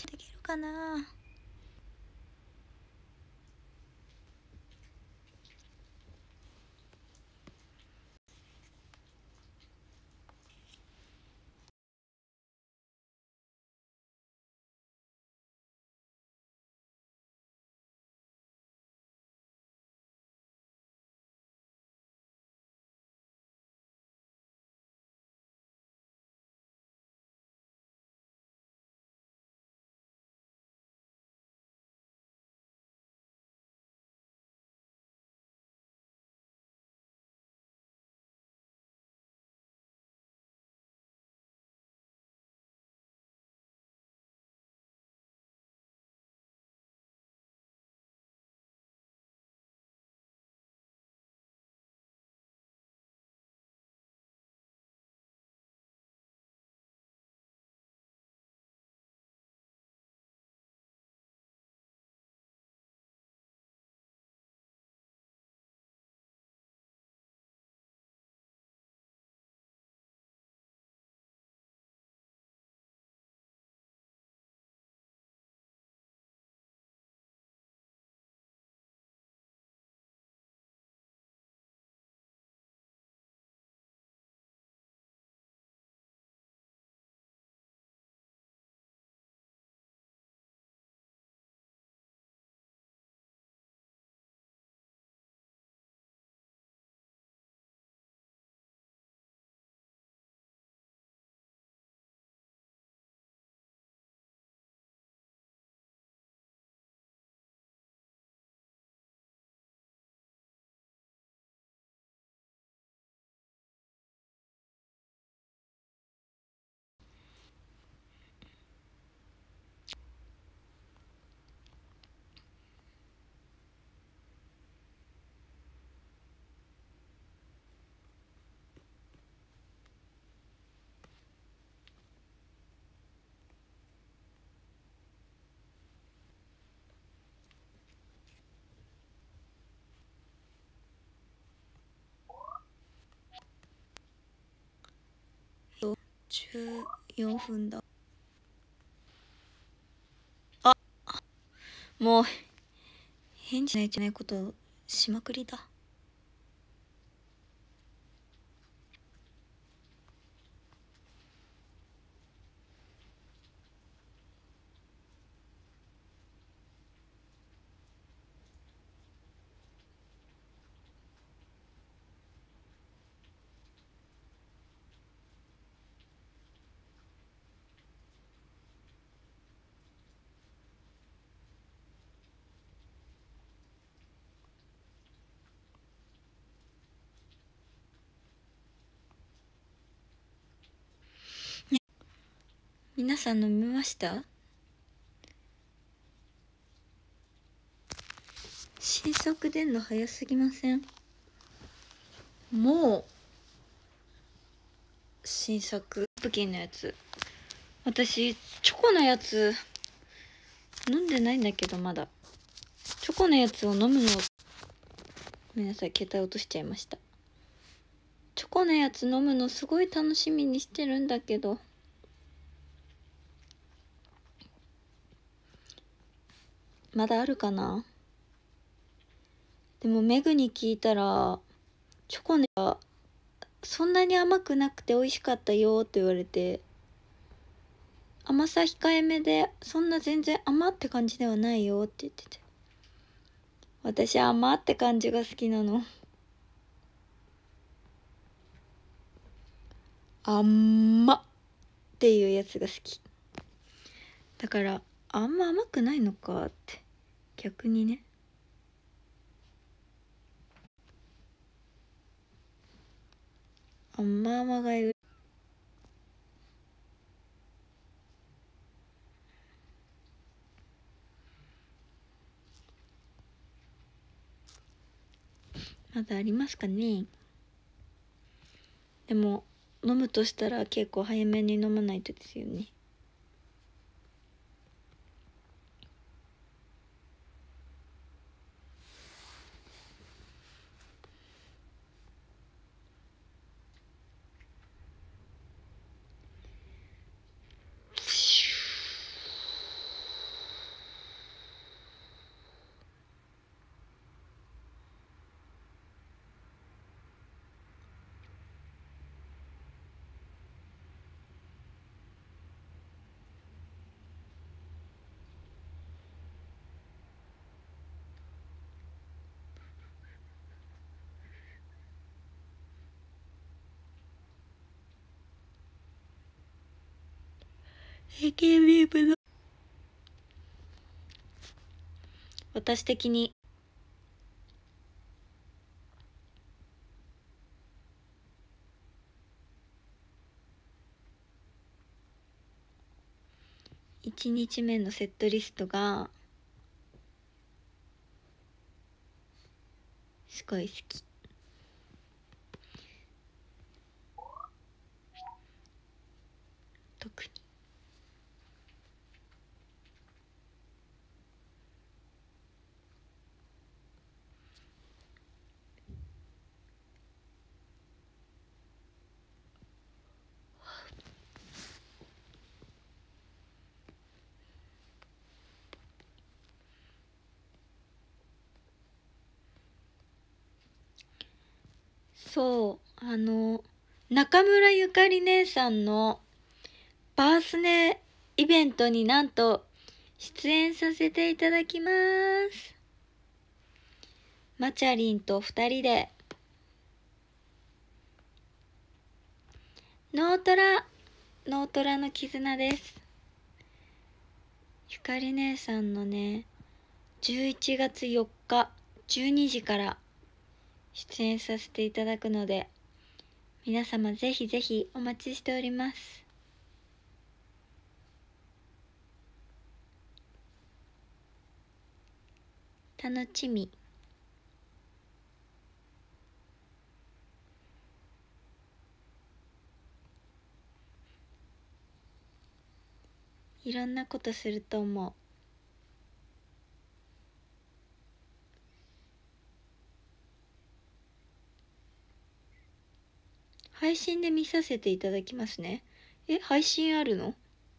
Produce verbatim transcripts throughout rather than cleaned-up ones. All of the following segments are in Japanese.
できるかな。じゅうよんふんだ。あ、もう返事しないといけないことしまくりだ。皆さん飲みました？新作出んの早すぎません？もう新作プキンのやつ。私チョコのやつ飲んでないんだけど、まだチョコのやつを飲むの。ごめんなさい、携帯落としちゃいました。チョコのやつ飲むのすごい楽しみにしてるんだけど、まだあるかな。でもメグに聞いたらチョコねはそんなに甘くなくて美味しかったよって言われて、甘さ控えめでそんな全然甘って感じではないよって言ってて、私甘って感じが好きなの。甘っていうやつが好きだから、あんま甘くないのかって逆にね。甘々がいる。まだありますかね。でも飲むとしたら結構早めに飲まないとですよね。 エーケービー 部の私的にいちにちめのセットリストがすごい好き。特にそうあの中村ゆかり姉さんのバースデーイベントになんと出演させていただきます。マチャリンと二人でノートラノートラの絆です。ゆかり姉さんのねじゅういちがつよっかじゅうにじから出演させていただくので、皆様ぜひぜひお待ちしております。楽しみ。いろんなことすると思う。配信で見させていただきますね。え、配信あるの？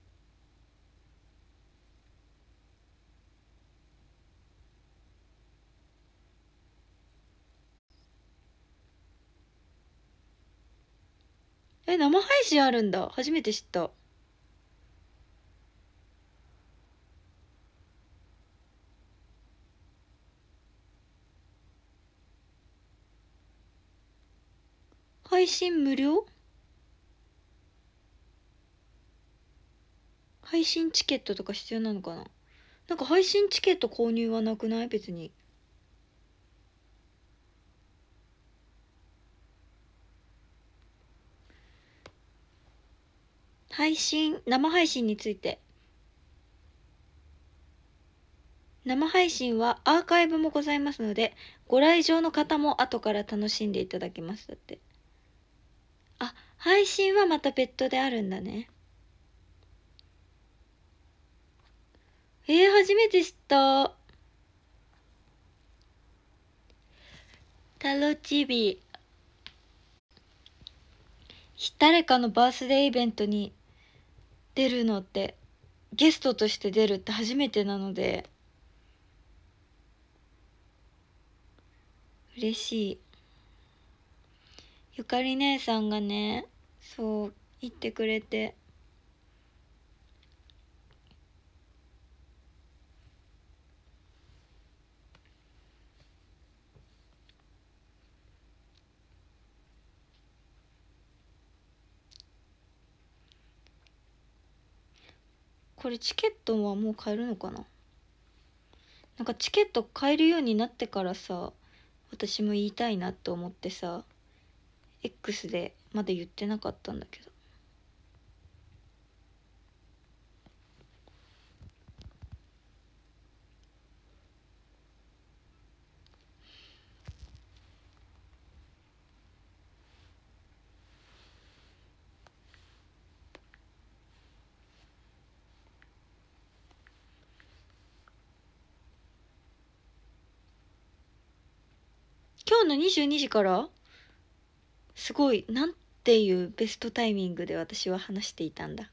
え、生配信あるんだ。初めて知った。配信無料？配信チケットとか必要なのかな？なんか配信チケット購入はなくない？別に。配信、生配信について。生配信はアーカイブもございますので、ご来場の方も後から楽しんでいただけます。だって。あ、配信はまた別途であるんだね。えー、初めて知った。タロチビ。誰かのバースデーイベントに出るのって、ゲストとして出るって初めてなので、嬉しい。ゆかり姉さんがね、そう言ってくれて。これチケットはもう買えるのかな？なんかチケット買えるようになってからさ、私も言いたいなって思ってさ、X でまだ言ってなかったんだけど。今日のにじゅうにじから？すごい、なんていうベストタイミングで私は話していたんだ。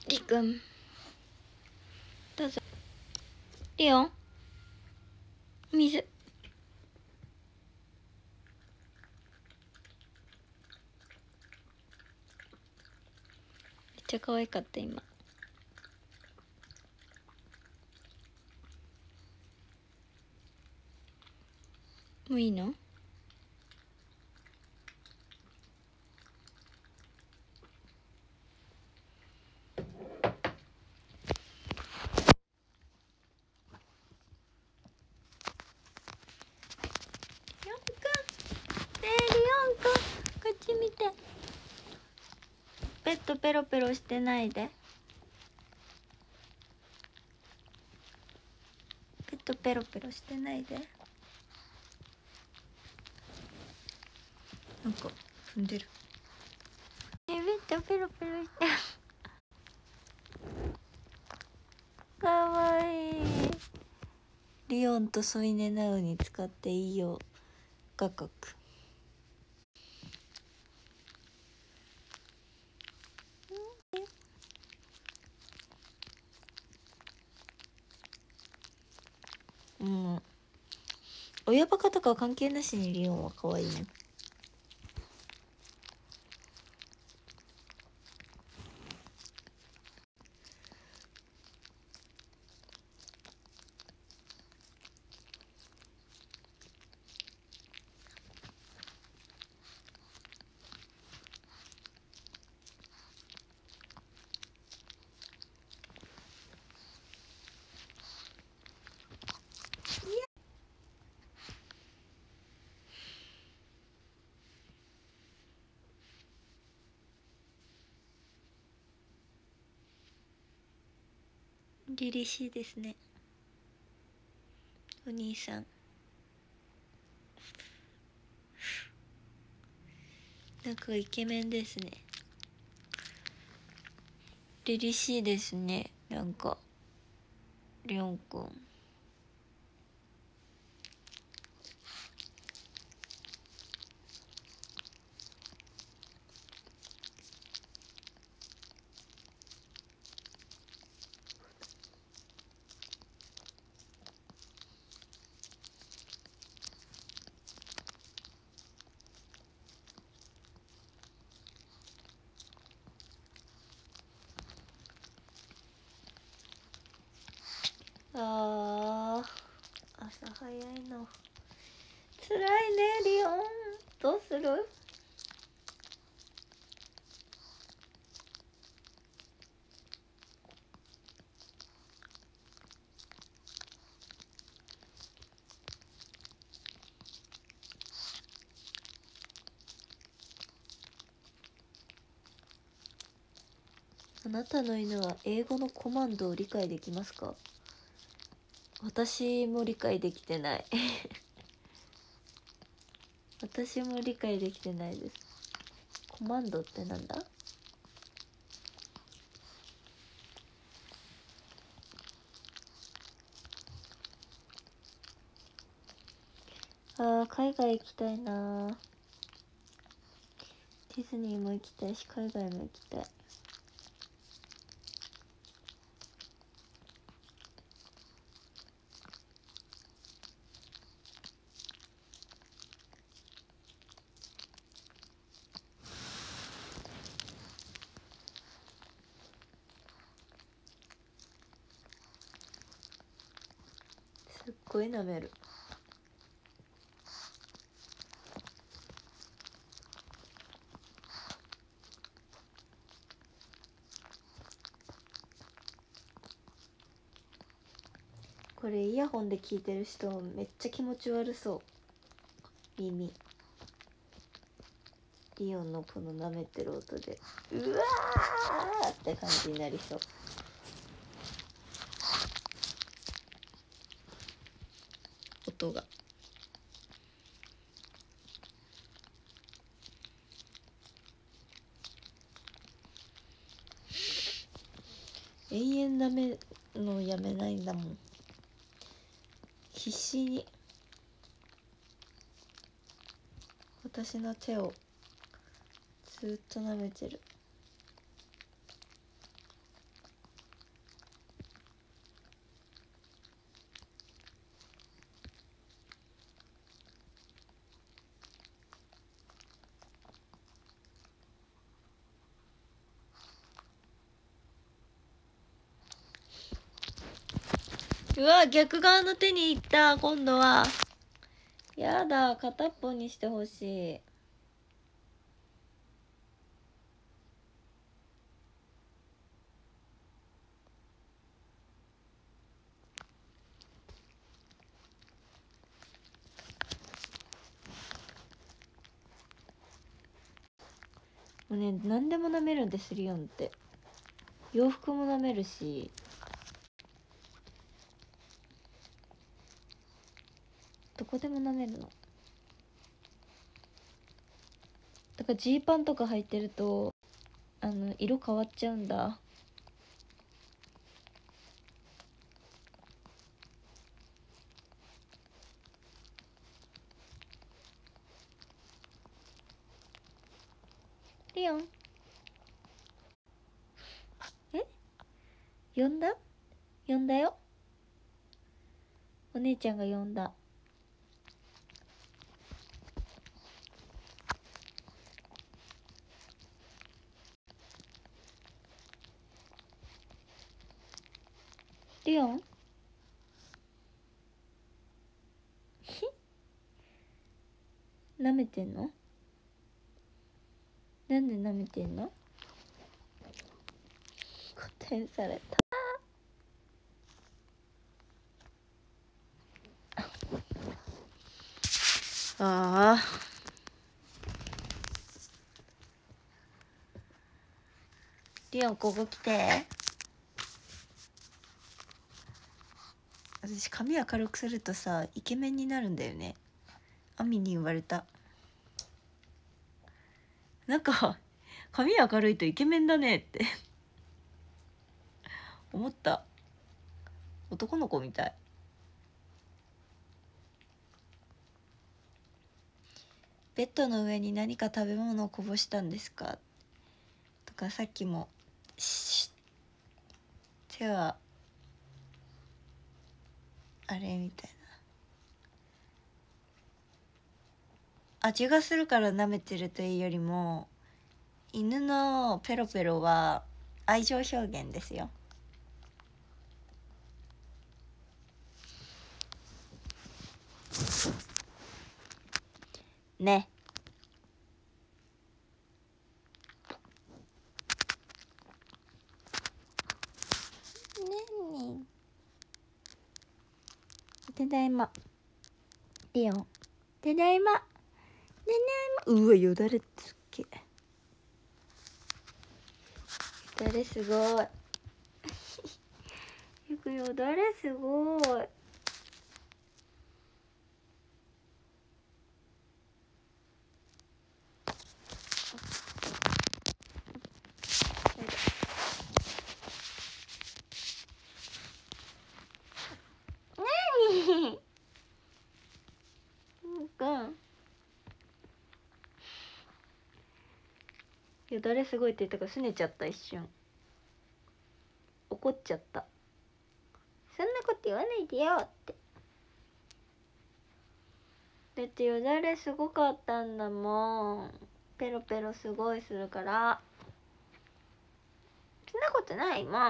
りくんどうぞ。リオン水。めっちゃ可愛かった今。もういいの？こっち見て。ペットペロペロしてないで。ペットペロペロしてないで。なんか踏んでる。え、ペットペロペロしてかわいい。リオンとソイネナウに使っていいよ画角。うん、親バカとか関係なしにリオンは可愛いね。凛々しいですねお兄さん。なんかイケメンですね。凛々しいですね。なんかリオンくん。あー、朝早いのつらいね。リオンどうする？あなたの犬は英語のコマンドを理解できますか？私も理解できてない私も理解できてないです。コマンドってなんだ？あー、海外行きたいな。ディズニーも行きたいし海外も行きたい。すっごい舐める。これイヤホンで聞いてる人めっちゃ気持ち悪そう。耳リオンのこの舐めてる音でうわーって感じになりそう。音が延々舐めのやめないんだもん。必死に私の手をずっと舐めてる。 うわ、逆側の手にいった、今度は。やだ、片っぽにしてほしい。もうね、何でも舐めるんです、リオンって。洋服も舐めるし、どこでも舐めるの。だからジーパンとか履いてるとあの色変わっちゃうんだ。リオン、え、呼んだ呼んだよ、お姉ちゃんが呼んだ。リオン舐めてんの？なんで舐めてんの？答えされた。ああ、リオンここ来て。私髪明るくするとさイケメンになるんだよね。アミに言われた。なんか髪明るいとイケメンだねって思った。男の子みたい。ベッドの上に何か食べ物をこぼしたんですかとか、さっきも手はあれみたいな。味がするから舐めてるというよりも、犬のペロペロは愛情表現ですよ。ね。ねにただいま。リオンただいま。ただいま。うわ、よだれつけ。よだれすごいよくよだれすごい。何なんかよだれすごいって言ったからすねちゃった、一瞬怒っちゃった。そんなこと言わないでよって。だってよだれすごかったんだもん。ペロペロすごいするから。そんなことないもん。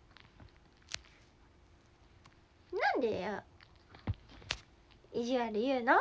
なんでよ意地悪言うの？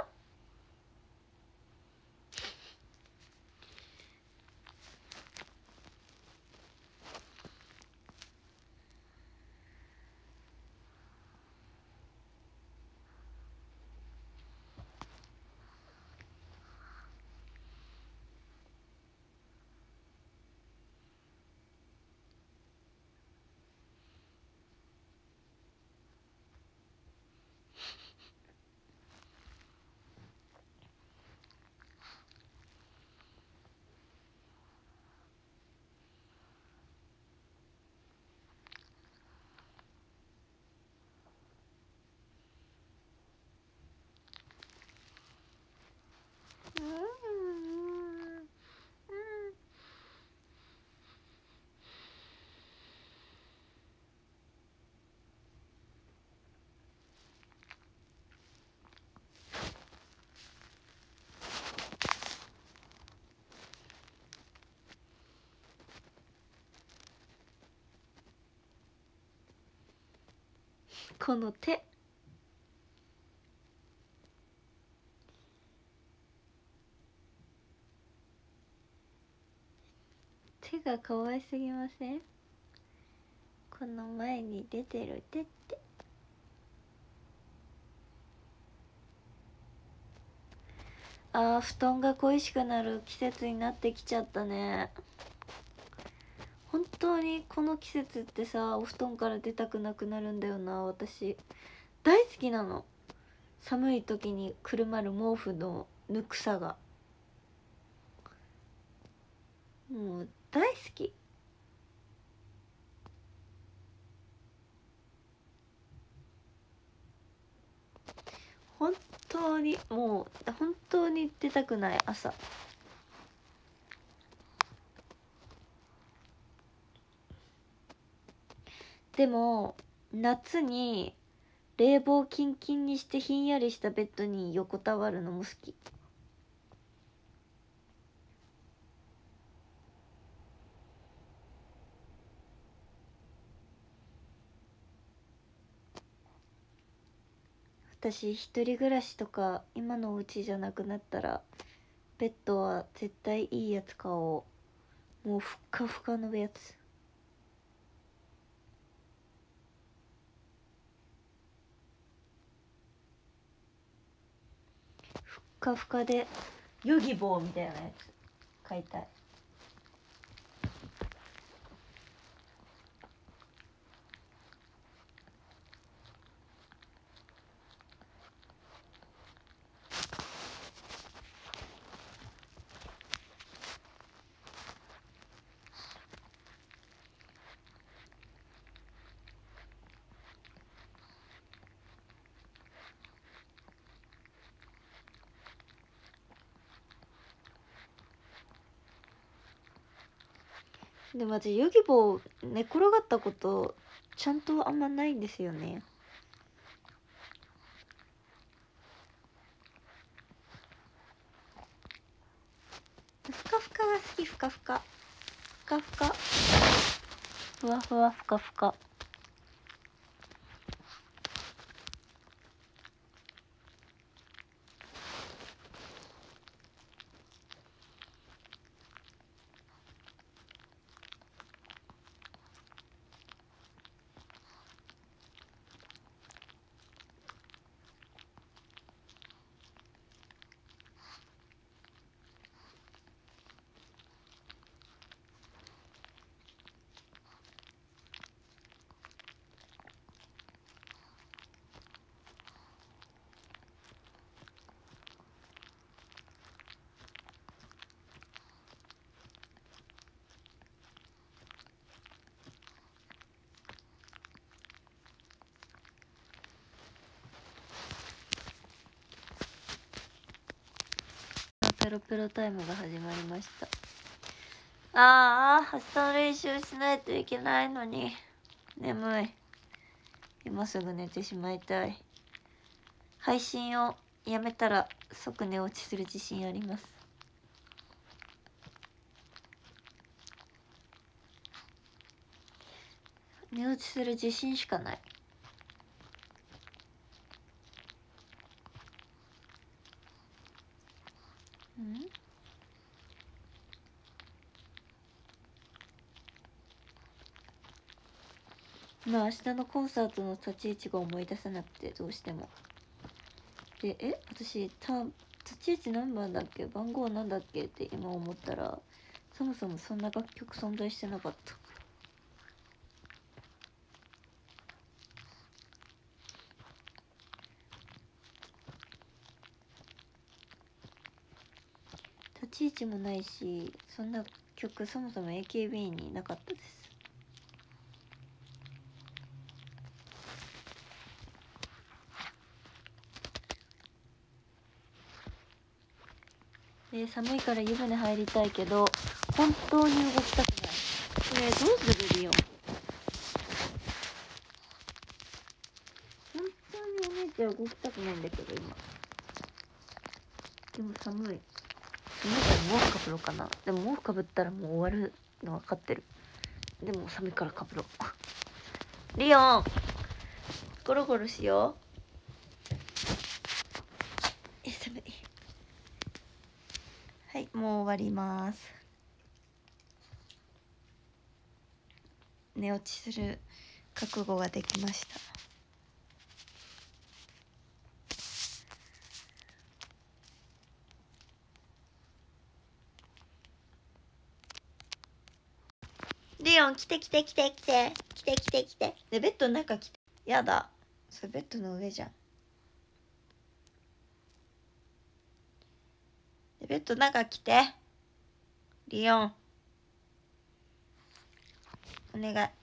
この手。手が可愛すぎません？この前に出てる手って。あー、布団が恋しくなる季節になってきちゃったね。本当にこの季節ってさ、お布団から出たくなくなるんだよな。私大好きなの。寒い時にくるまる毛布のぬくさがもう大好き。本当にもう本当に出たくない朝。でも夏に冷房キンキンにしてひんやりしたベッドに横たわるのも好き。私一人暮らしとか今のお家じゃなくなったらベッドは絶対いいやつ買おう。もうふっかふかのやつ。ふっかふかでヨギボーみたいなやつ買いたい。でも私ヨギボー寝転がったことちゃんとあんまないんですよね。ふかふかが好き。ふかふかふかふかふわふわふかふか。ペロペロタイムが始まりました。ああ、明日の練習しないといけないのに眠い。今すぐ寝てしまいたい。配信をやめたら即寝落ちする自信あります。寝落ちする自信しかない。ん？まあ明日のコンサートの立ち位置が思い出せなくてどうしても。で、え私た立ち位置何番だっけ、番号なんだっけって今思ったらそもそもそんな楽曲存在してなかった。立ち位置もないしそんな曲そもそも エーケービー になかったです。で寒いから湯船入りたいけど本当に動きたくない。これどうするリオン。本当にお姉ちゃん動きたくないんだけど今。でも寒い。お姉ちゃん毛布かぶろうかな。でも毛布かぶったらもう終わるの分かってる。でも寒いからかぶろう。リオンゴロゴロしよう。え、寒い。はい、もう終わります。寝落ちする覚悟ができました。リオン来て来て来て来て来て来て来て。でベッドの中来て。やだ。それベッドの上じゃん。でベッドの中来て。リオン。お願い。なんか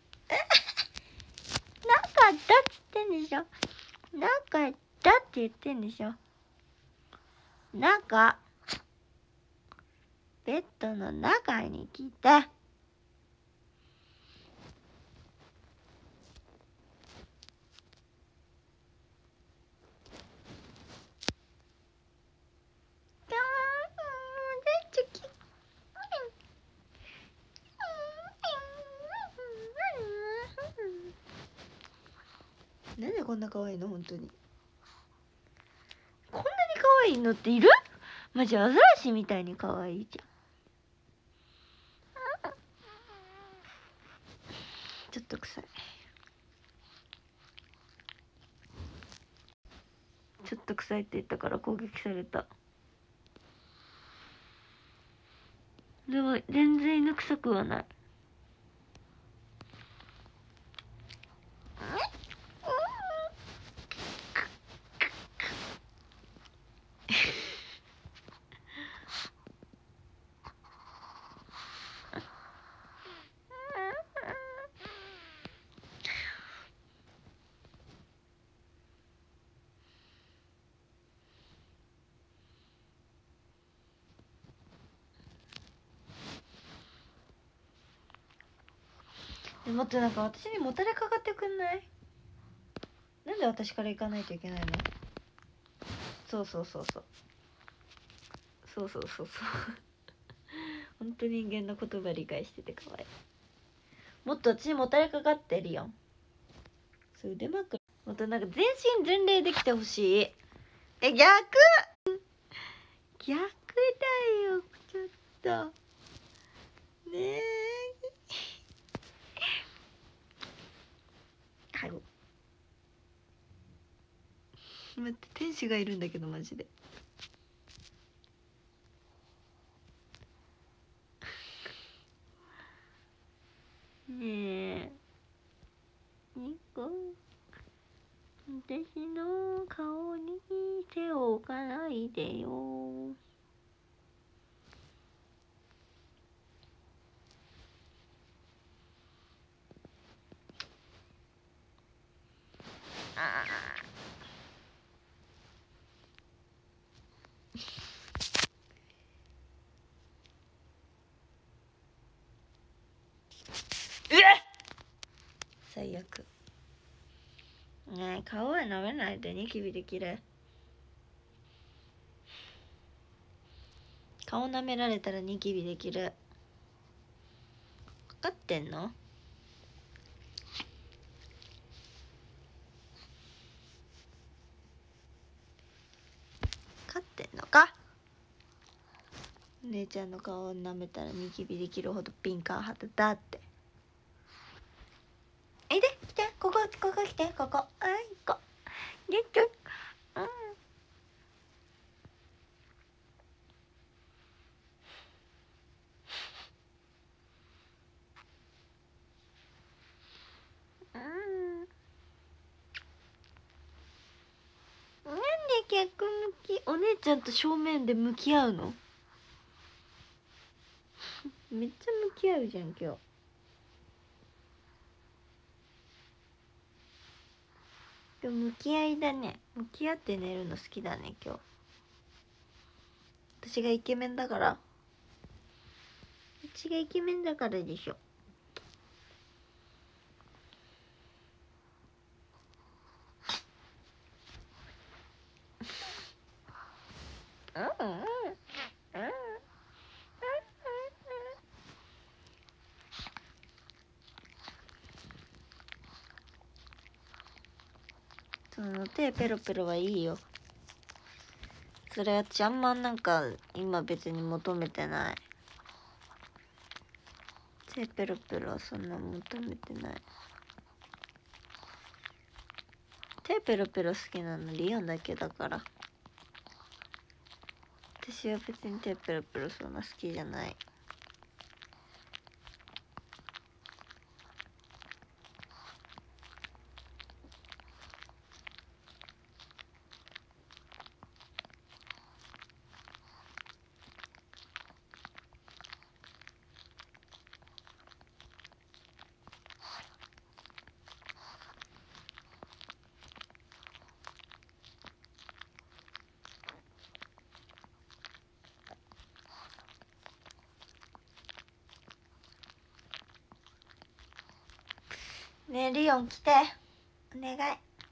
あったっつってんでしょ。なんかあったって言ってんでしょ。なんかベッドの中に来て。なんでこんな可愛いの本当に。こんなに可愛いのっている？マジアザラシみたいに可愛いじゃん。ちょっと臭い。ちょっと臭いって言ったから攻撃された。でも全然犬臭くはない。もっとなんか私にもたれかかってくんない？なんで私から行かないといけないの？そうそうそうそうそうそうそうそう本当人間の言葉理解してて可愛い。もっと私にもたれかかってるよ。そう腕枕もっとなんか全身全霊できてほしい。え、逆逆だよちょっとねえはい、待って天使がいるんだけどマジで。ねえニコ、私の顔に手を置かないでよ。あえっ最悪。ねえ顔は舐めないでニキビできる。顔舐められたらニキビできる。分かってんの？分かってんのか？姉ちゃんの顔を舐めたらニキビできるほど敏感肌だって。えいで来てここここ来てここあいこゲットうんうんなんで逆向き？お姉ちゃんと正面で向き合うの？めっちゃ向き合うじゃん今日。今日向き合いだね。向き合って寝るの好きだね今日。私がイケメンだから。私がイケメンだからでしょ。うんうんうんその手ペロペロはいいよ。それ私あんまなんか今別に求めてない。手ペロペロはそんな求めてない。手ペロペロ好きなのリオンだけだから。私は別に手ペロペロそんな好きじゃない。ねえリオン来てお願い。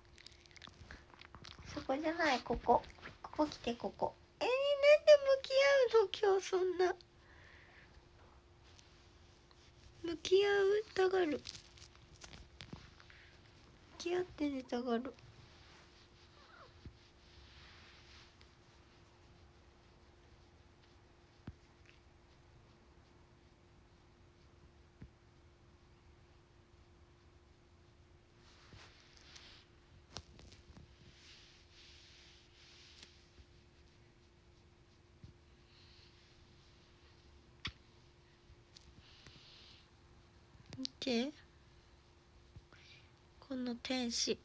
そこじゃない、ここここ来て、ここ。えー、なんで向き合うの今日。そんな向き合うたがる、向き合って寝たがる。見てこの天使。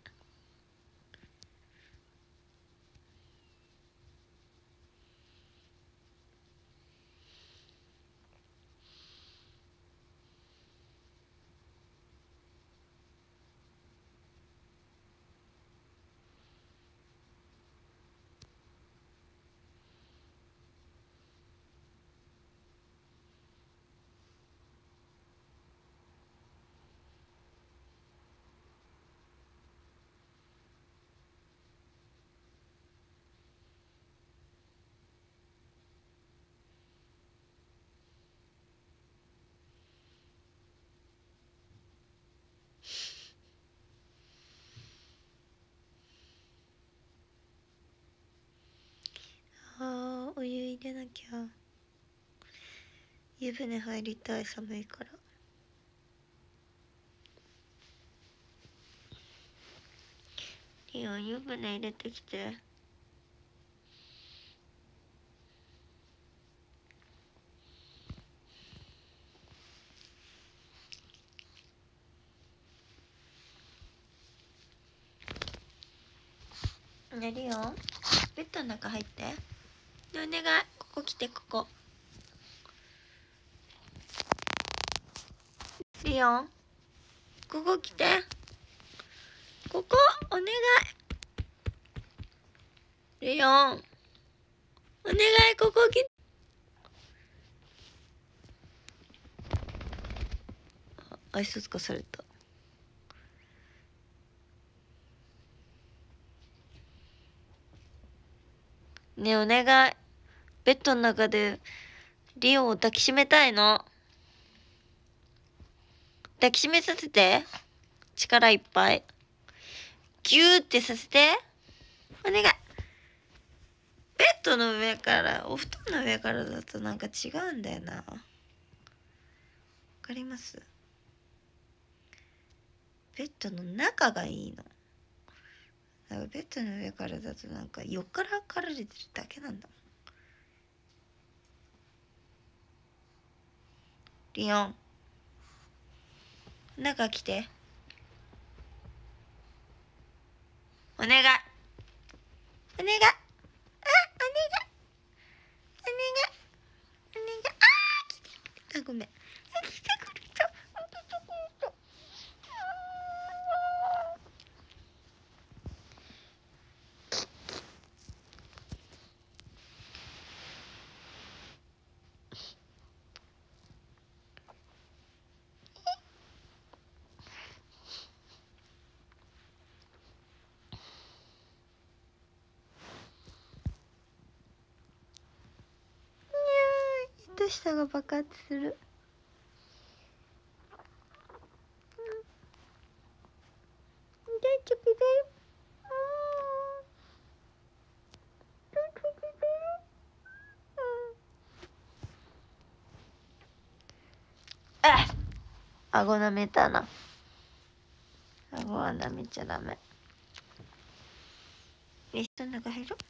あー、お湯入れなきゃ。湯船入りたい、寒いから。リオン湯船入れてきて。ねえリオン、ベッドの中入って。ねお願い、ここ来て、ここ。リオン、ここ来て。ここお願い。リオン、お願い、ここ来て。あ、挨拶化された。ねえお願い、ベッドの中でリオンを抱きしめたいの。抱きしめさせて、力いっぱいギューってさせて、お願い。ベッドの上からお布団の上からだとなんか違うんだよな。わかります？ベッドの中がいいの。だからベッドの上からだとなんか横からかられてるだけなんだもん。リオン、中来て。お願い、お願い、あ、お願い、お願い、お願い。あー、来て、あ、ごめん。来てくれた、来てくれた。糸下が爆発する。大丈夫だよ。 顎舐めたな。顎は舐めちゃダメ。え、どんなが入る？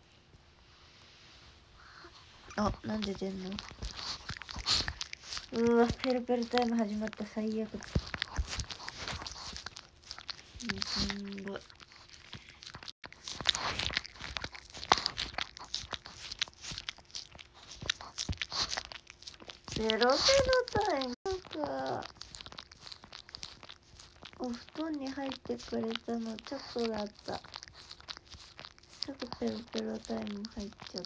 あ、なんで出んの？うわ、ペロペロタイム始まった。最悪。すんごい。ペロペロタイムか。お布団に入ってくれたのチョコだった。すぐペロペロタイム入っちゃった。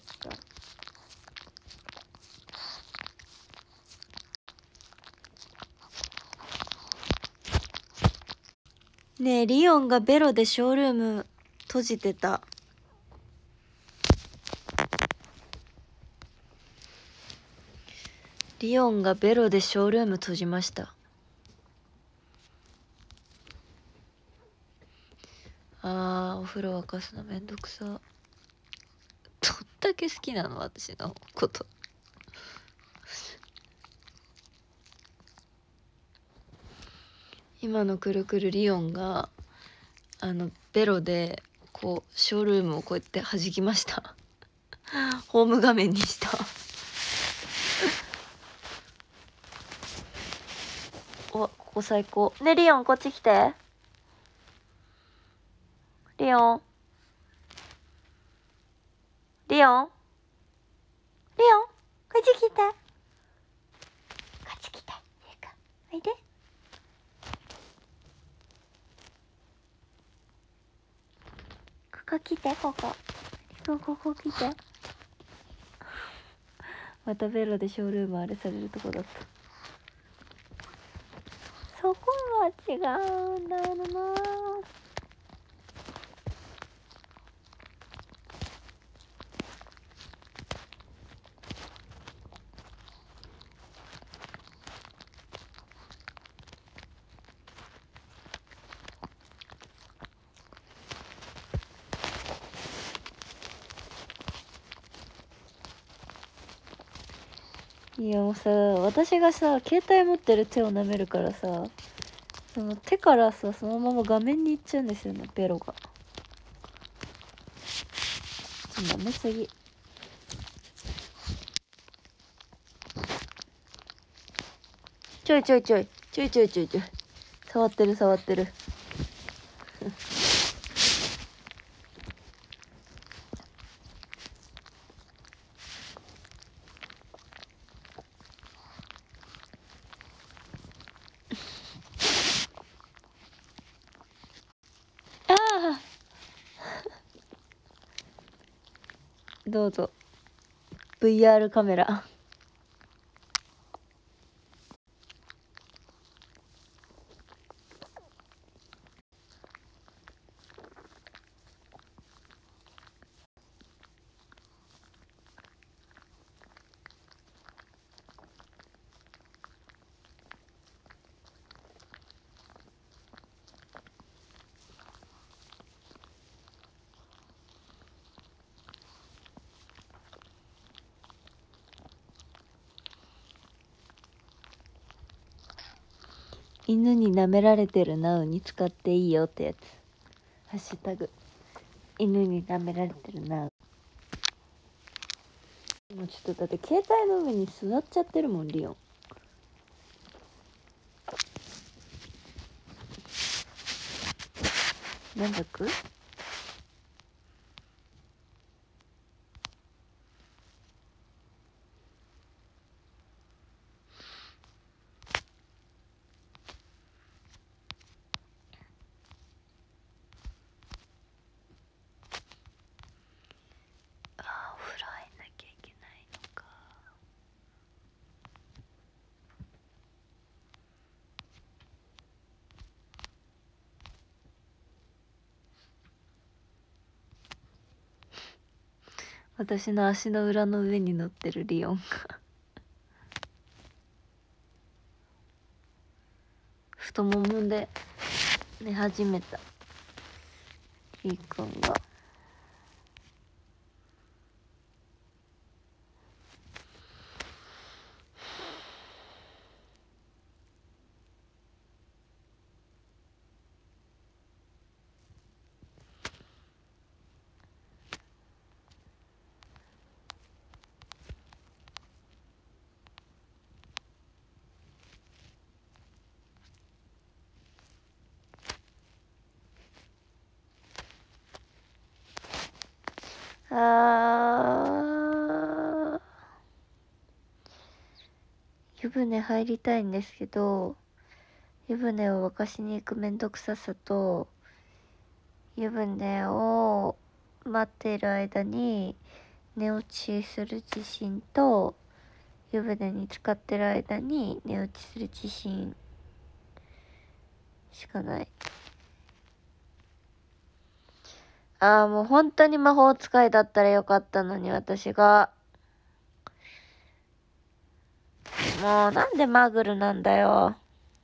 ねえ、リオンがベロでショールーム閉じてた。リオンがベロでショールーム閉じました。あー、お風呂沸かすのめんどくさ。どんだけ好きなの私のこと。今のくるくるリオンがあのベロでこうショールームをこうやって弾きました。ホーム画面にした。お、ここ最高。ね、リオンこっち来て。リオンリオンリオンこっち来て。こっち来て。おいで。ここ来て、ここ。ここ、ここ来て。またベロでショールームあれされるとこだった。そこは違うんだろうな。いやもうさ、私がさ携帯持ってる手を舐めるからさ、その手からさそのまま画面に行っちゃうんですよね、ベロが。舐めすぎ。ちょいちょいちょいちょいちょいちょいちょい触ってる触ってる。ああどうぞ ブイアール カメラ。犬に舐められてるなうに使っていいよってやつ。ハッシュタグ犬に舐められてるな。もうちょっとだって携帯の上に座っちゃってるもんリオン。なんだくあ、お風呂入んなきゃいけないのか。私の足の裏の上に乗ってるリオンが太ももで寝始めた。リーくんがあー、湯船入りたいんですけど、湯船を沸かしに行くめんどくささと、湯船を待っている間に寝落ちする自信と、湯船に浸かってる間に寝落ちする自信しかない。ああ、もう本当に魔法使いだったらよかったのに、私が。もうなんでマグルなんだよ。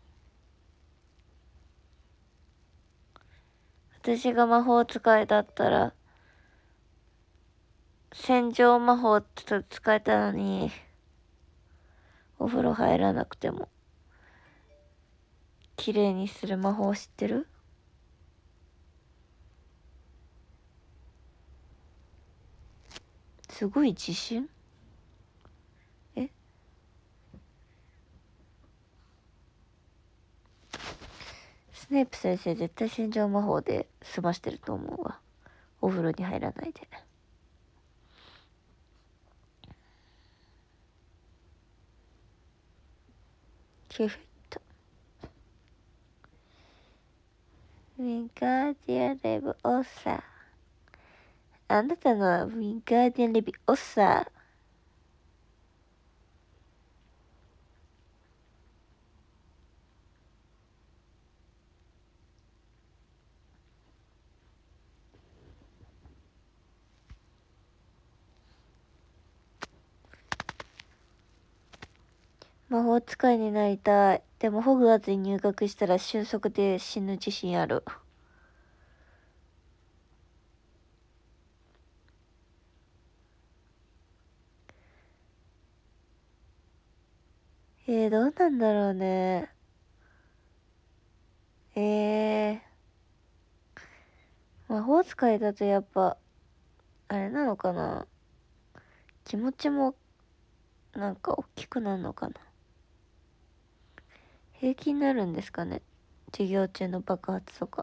私が魔法使いだったら、洗浄魔法って使えたのに、お風呂入らなくても、綺麗にする魔法知ってる？すごい自信？え？スネープ先生絶対洗浄魔法で済ましてると思うわ。お風呂に入らないで。ケフェット。ウィンガーディアンレビオッサ。あなたのウィンガーディアンレビオッサ。魔法使いになりたい。でもホグワーツに入学したら瞬足で死ぬ自信ある。えー、どうなんだろうね。えー、魔法使いだとやっぱ、あれなのかな。気持ちも、なんか大きくなるのかな。平気になるんですかね。授業中の爆発とか。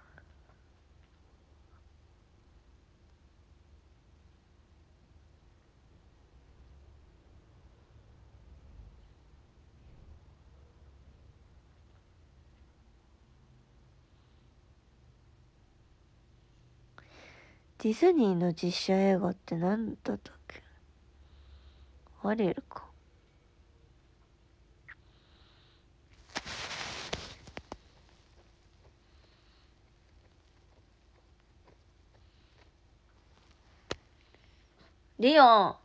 ディズニーの実写映画って何だったっけ？アリエルか。リオン、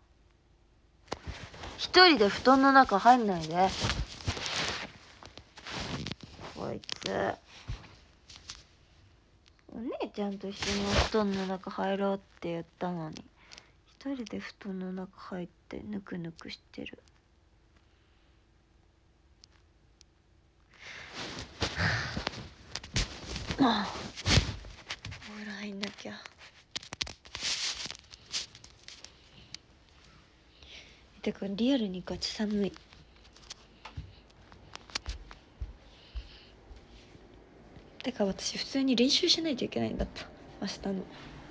一人で布団の中入んないで。こいつ。お姉ちゃんと一緒にお布団の中入ろうって言ったのに、一人で布団の中入ってぬくぬくしてる。ああ、お風呂入んなきゃ。てかリアルにガチ寒い。てか私普通に練習しないといけないんだった、明日の。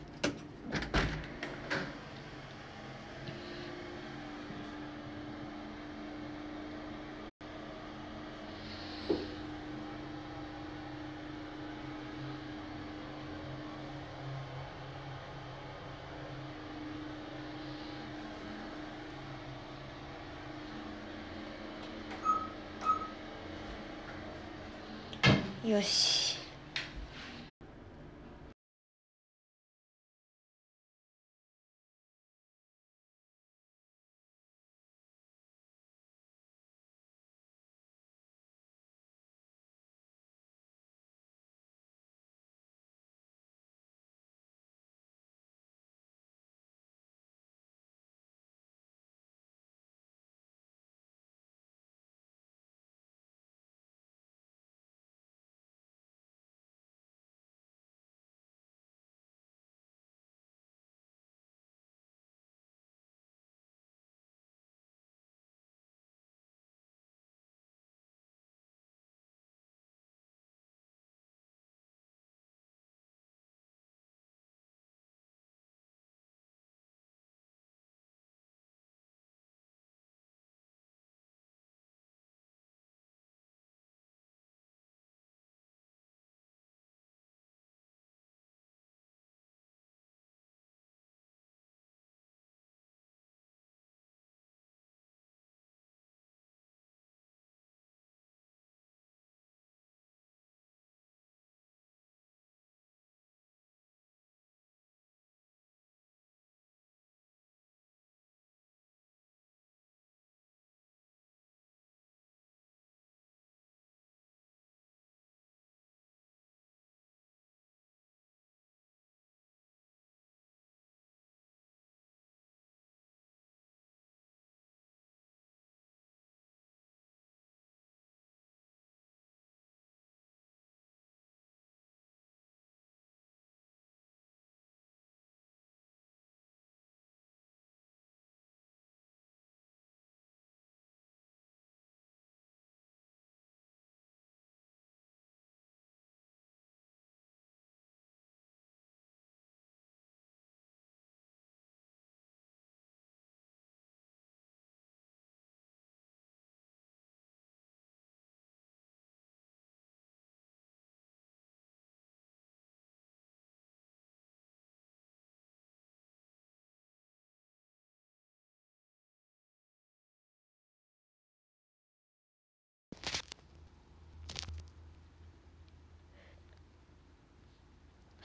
よし。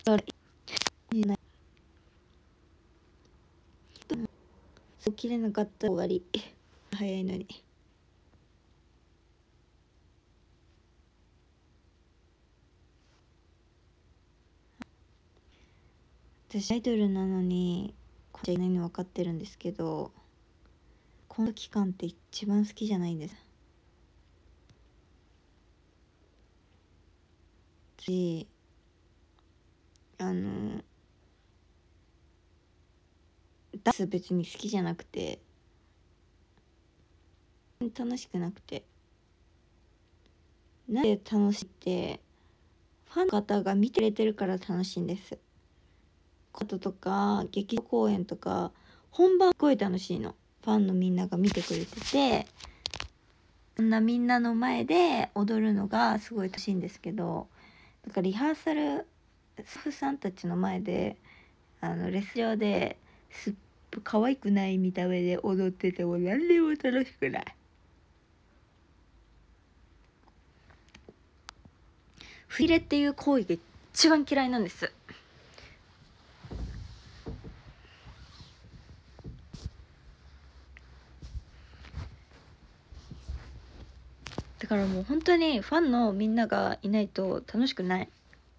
起きれなかったら終わり。早いのに。私アイドルなのにこっちゃいないの分かってるんですけど、この期間って一番好きじゃないんですし、あのダンス別に好きじゃなくて、楽しくなくて、なんで楽しいって、ファンの方が見てくれてるから楽しいんです。こととか劇場公演とか本番すごい楽しいの。ファンのみんなが見てくれてて、そんなみんなの前で踊るのがすごい楽しいんですけど、だからリハーサルスタッフさんたちの前であのレッスン上ですっごい可愛くない見た目で踊ってても何でも楽しくない。フィレっていう行為が一番嫌いなんです。だからもう本当にファンのみんながいないと楽しくない。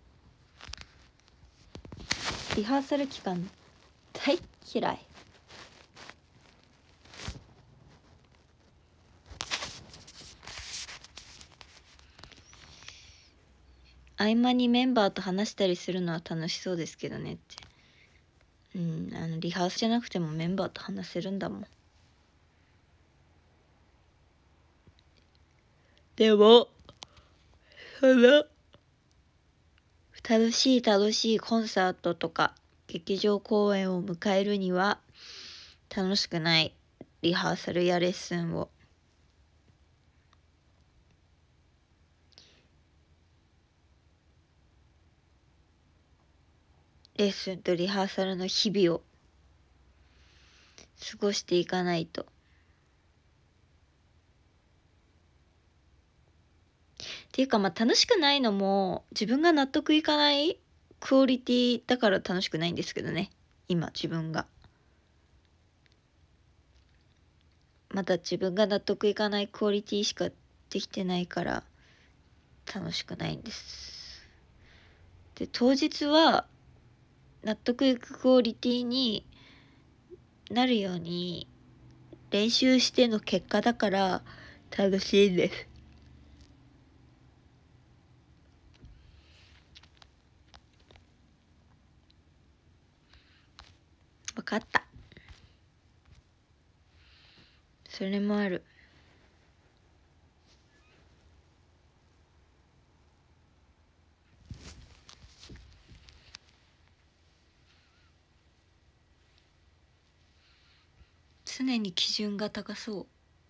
リハーサル期間大嫌い。合間にメンバーと話したりするのは楽しそうですけどねって。うん、あのリハーサルじゃなくてもメンバーと話せるんだもん。でもその楽しい楽しいコンサートとか劇場公演を迎えるには楽しくないリハーサルやレッスンをレッスンとリハーサルの日々を過ごしていかないと。っていうかまあ楽しくないのも自分が納得いかないクオリティだから楽しくないんですけどね。今自分がまだ自分が納得いかないクオリティしかできてないから楽しくないんです。で当日は納得いくクオリティになるように練習しての結果だから楽しいんです。分かった。それもある。常に基準が高そう。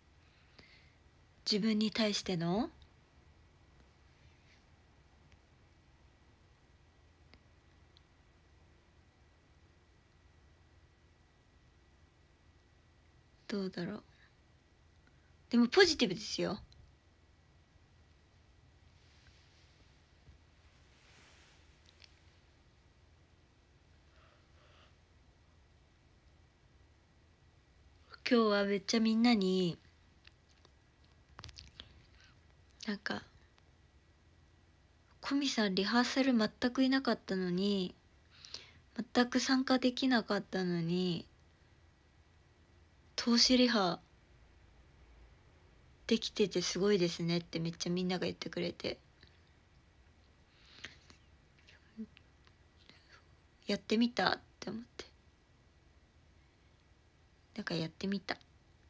自分に対してのどうだろう。でもポジティブですよ。今日はめっちゃみんなになんかコミさんリハーサル全くいなかったのに全く参加できなかったのに通しリハできててすごいですねってめっちゃみんなが言ってくれて、やってみたって思って、だからやってみた。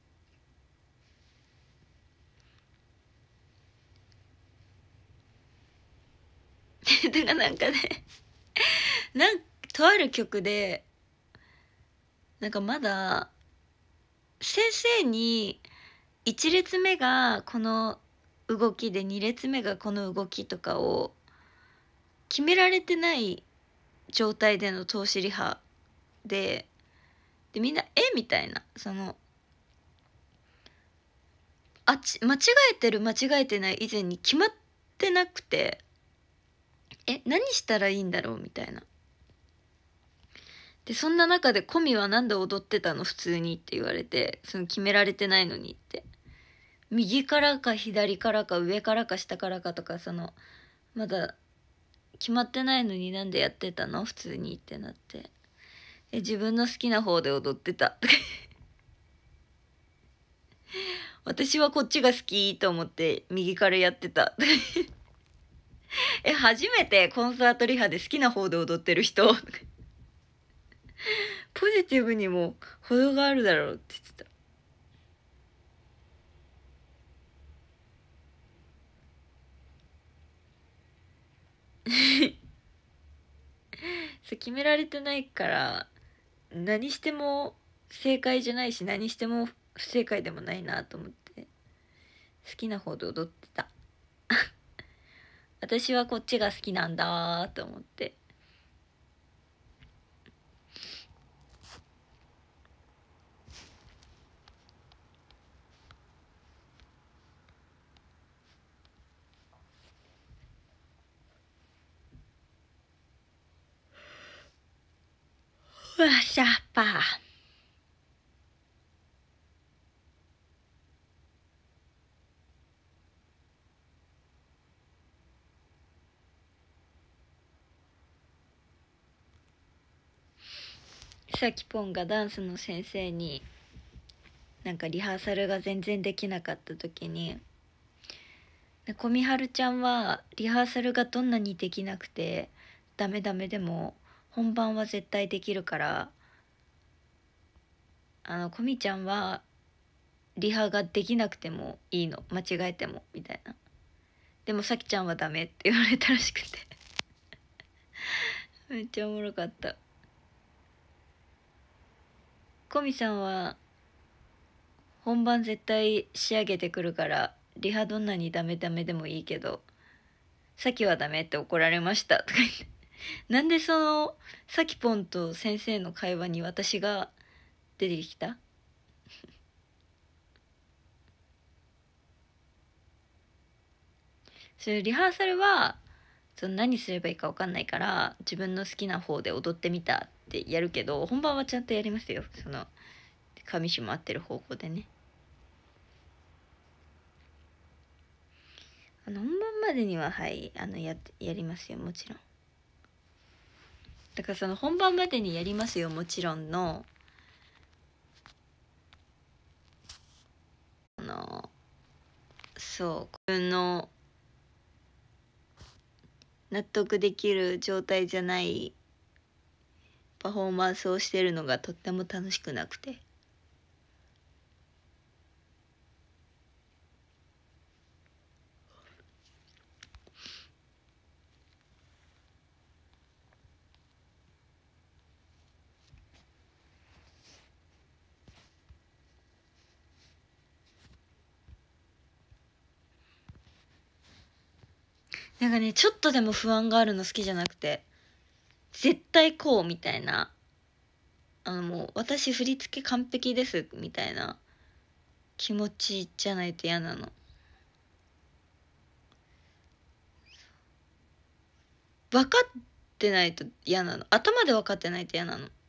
だからなんかねなんとある曲でなんかまだ先生にいち列目がこの動きでに列目がこの動きとかを決められてない状態での通しリハで、でみんな「えみたいな、そのあっち間違えてる間違えてない以前に決まってなくて、え何したらいいんだろうみたいな。 でそんな中でコミはなんで踊ってたの普通にって言われて、その決められてないのにって、右からか左からか上からか下からかとか、そのまだ決まってないのになんでやってたの普通にってなって、え自分の好きな方で踊ってた私はこっちが好きと思って右からやってたえ初めてコンサートリハで好きな方で踊ってる人ポジティブにも程があるだろうって言ってた。そう決められてないから何しても正解じゃないし、何しても不正解でもないなと思って好きな方で踊ってた私はこっちが好きなんだと思って。うわしゃっぱー。さきぽんがダンスの先生になんかリハーサルが全然できなかった時に、こみはるちゃんはリハーサルがどんなにできなくてダメダメでも本番は絶対できるから、あのこみちゃんはリハができなくてもいいの、間違えてもみたいな。でもさきちゃんはダメって言われたらしくてめっちゃおもろかった。こみさんは本番絶対仕上げてくるからリハどんなにダメダメでもいいけどさきはダメって怒られましたとか言って、なんでそのさきぽんと先生の会話に私が出てきたそれリハーサルはその何すればいいか分かんないから自分の好きな方で踊ってみたってやるけど、本番はちゃんとやりますよ、その上下も合ってる方法でね。あの本番までにははいあのややりますよもちろん。だからその本番までにやりますよもちろんのあのそう自分の納得できる状態じゃないパフォーマンスをしてるのがとっても楽しくなくて。なんかねちょっとでも不安があるの好きじゃなくて、絶対こうみたいな、あのもう私振り付け完璧ですみたいな気持ちじゃないと嫌なの。分かってないと嫌なの、頭で分かってないと嫌なの。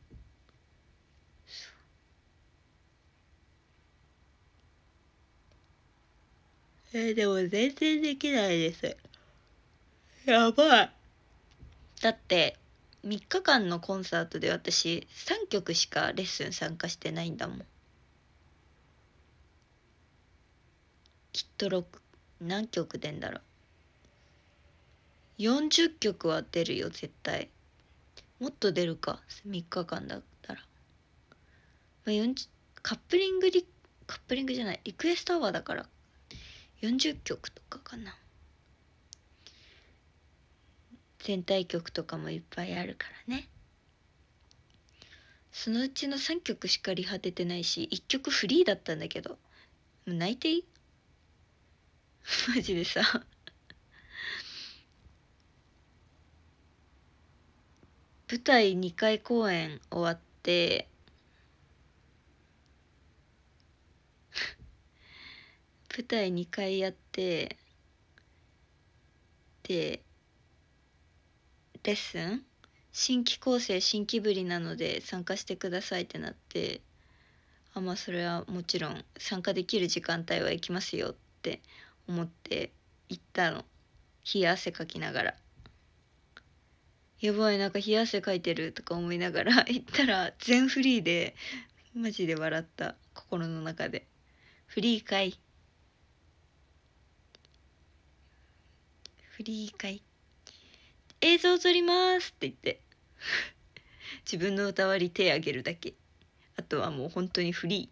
えー、でも全然できないです。やばい。だってみっかかんのコンサートで私さんきょくしかレッスン参加してないんだもん。きっとろく何曲出んだろう。よんじゅっきょくは出るよ絶対。もっと出るかみっかかんだったら、まあ、よんじゅうカップリングリカップリングじゃないリクエストアワーだからよんじゅっきょくとかかな。全体曲とかもいっぱいあるからね。そのうちのさんきょくしかリハ出てないしいっきょくフリーだったんだけど、もう泣いていいマジでさ舞台にかい公演終わって舞台にかいやってでレッスン新規構成新規ぶりなので参加してくださいってなって、あまあそれはもちろん参加できる時間帯は行きますよって思って行ったの。冷や汗かきながら、やばいなんか冷や汗かいてるとか思いながら行ったら全フリーで、マジで笑った。心の中でフリーかいフリーかい映像撮りますって言って自分の歌割り手あげるだけ、あとはもう本当にフリ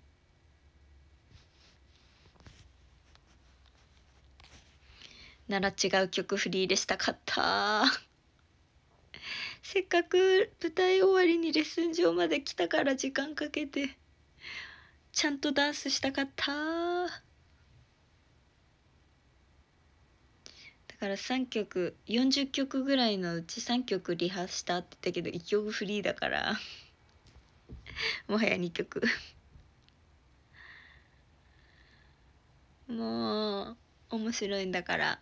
ーなら違う曲フリーでしたかったせっかく舞台終わりにレッスン場まで来たから時間かけてちゃんとダンスしたかった。だからさんきょくよんじゅっきょくぐらいのうちさんきょくリハしたって言ったけどいっきょくフリーだからもはやにきょくもう面白いんだから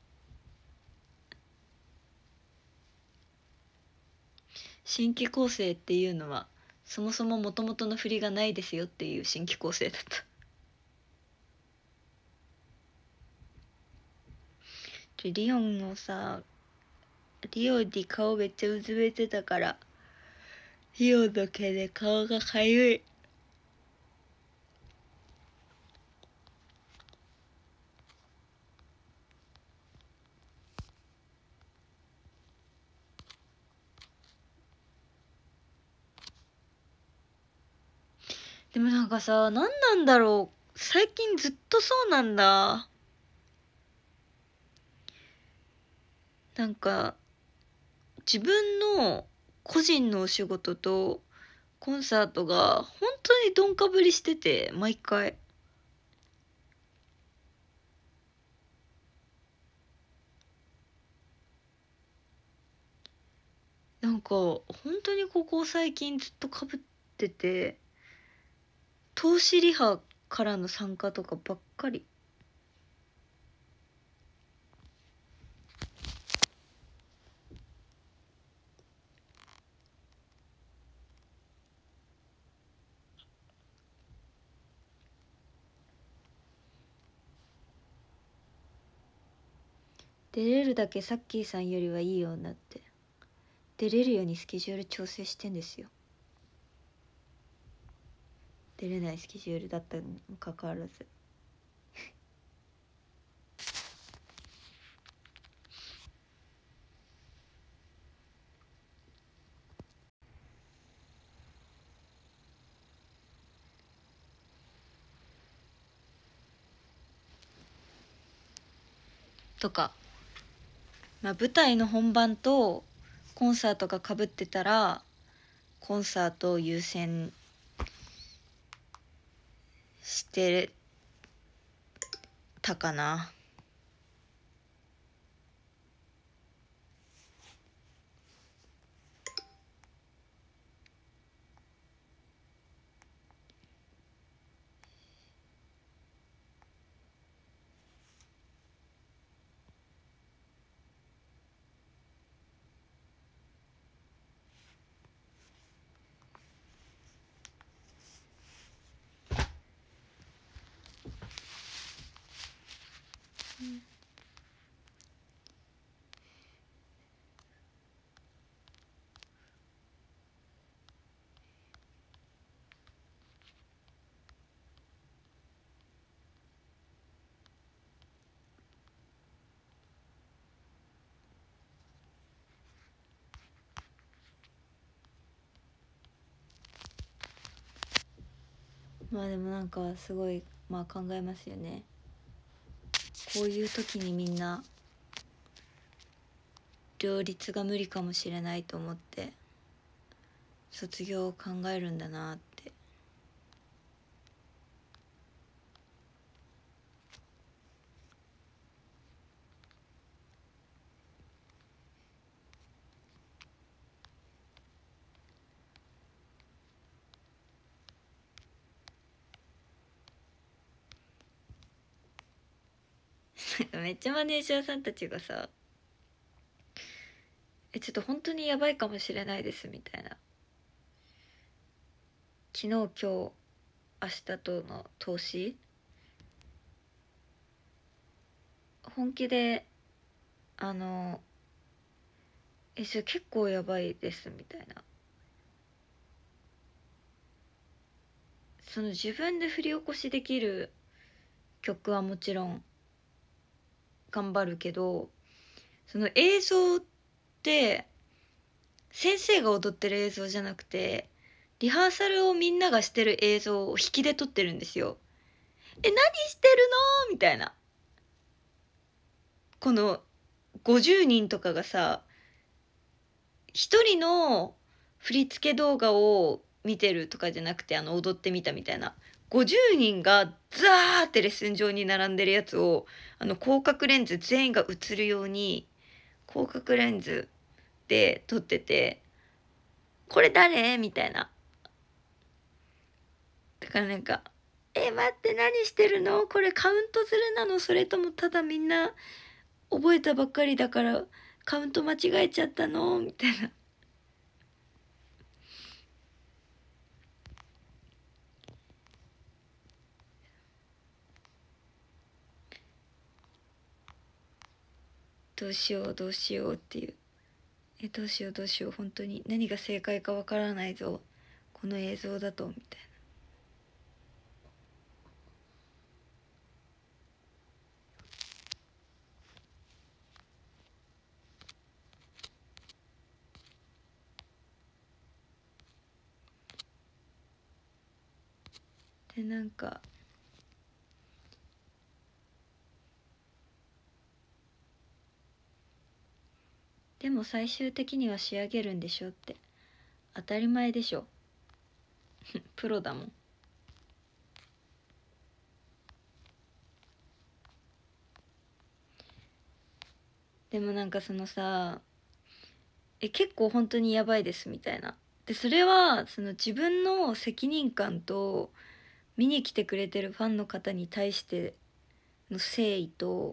新規構成っていうのはそもそも元々の振りがないですよっていう新規構成だったでリオンのさ、リオに顔めっちゃうずめてたから、リオンの毛で顔がかゆい。でもなんかさ、何なんだろう、最近ずっとそうなんだ。なんか自分の個人のお仕事とコンサートが本当にどんかぶりしてて、毎回なんか本当にここ最近ずっとかぶってて、投資リハからの参加とかばっかり。出れるだけさっきーさんよりはいいようになって、出れるようにスケジュール調整してんですよ。出れないスケジュールだったにもかかわらずとか、まあ、舞台の本番とコンサートがかぶってたらコンサートを優先してたかな。まあでもなんかすごいまあ考えますよね。こういう時にみんな両立が無理かもしれないと思って卒業を考えるんだなって。めっちゃマネージャーさんたちがさ、 えちょっと本当にやばいかもしれないですみたいな、昨日今日明日との投資本気であのえそれ結構やばいですみたいな、その自分で振り起こしできる曲はもちろん頑張るけど、その映像って先生が踊ってる映像じゃなくてリハーサルをみんながしてる映像を引きで撮ってるんですよ。え何してるのみたいな、このごじゅうにんとかがさ一人の振り付け動画を見てるとかじゃなくて、あの踊ってみたみたいなごじゅうにんがザーってレッスン上に並んでるやつをあの広角レンズ全員が映るように広角レンズで撮ってて、これ誰みたいな。だからなんかえ待って何してるの、これカウントずれなの、それともただみんな覚えたばっかりだからカウント間違えちゃったのみたいな。どうしようどうしようっていう、えどうしようどうしよう本当に何が正解かわからないぞこの映像だとみたいな。でなんかでも最終的には仕上げるんでしょって、当たり前でしょプロだもん。でもなんかそのさえ結構本当にやばいですみたいな、でそれはその自分の責任感と見に来てくれてるファンの方に対しての誠意と、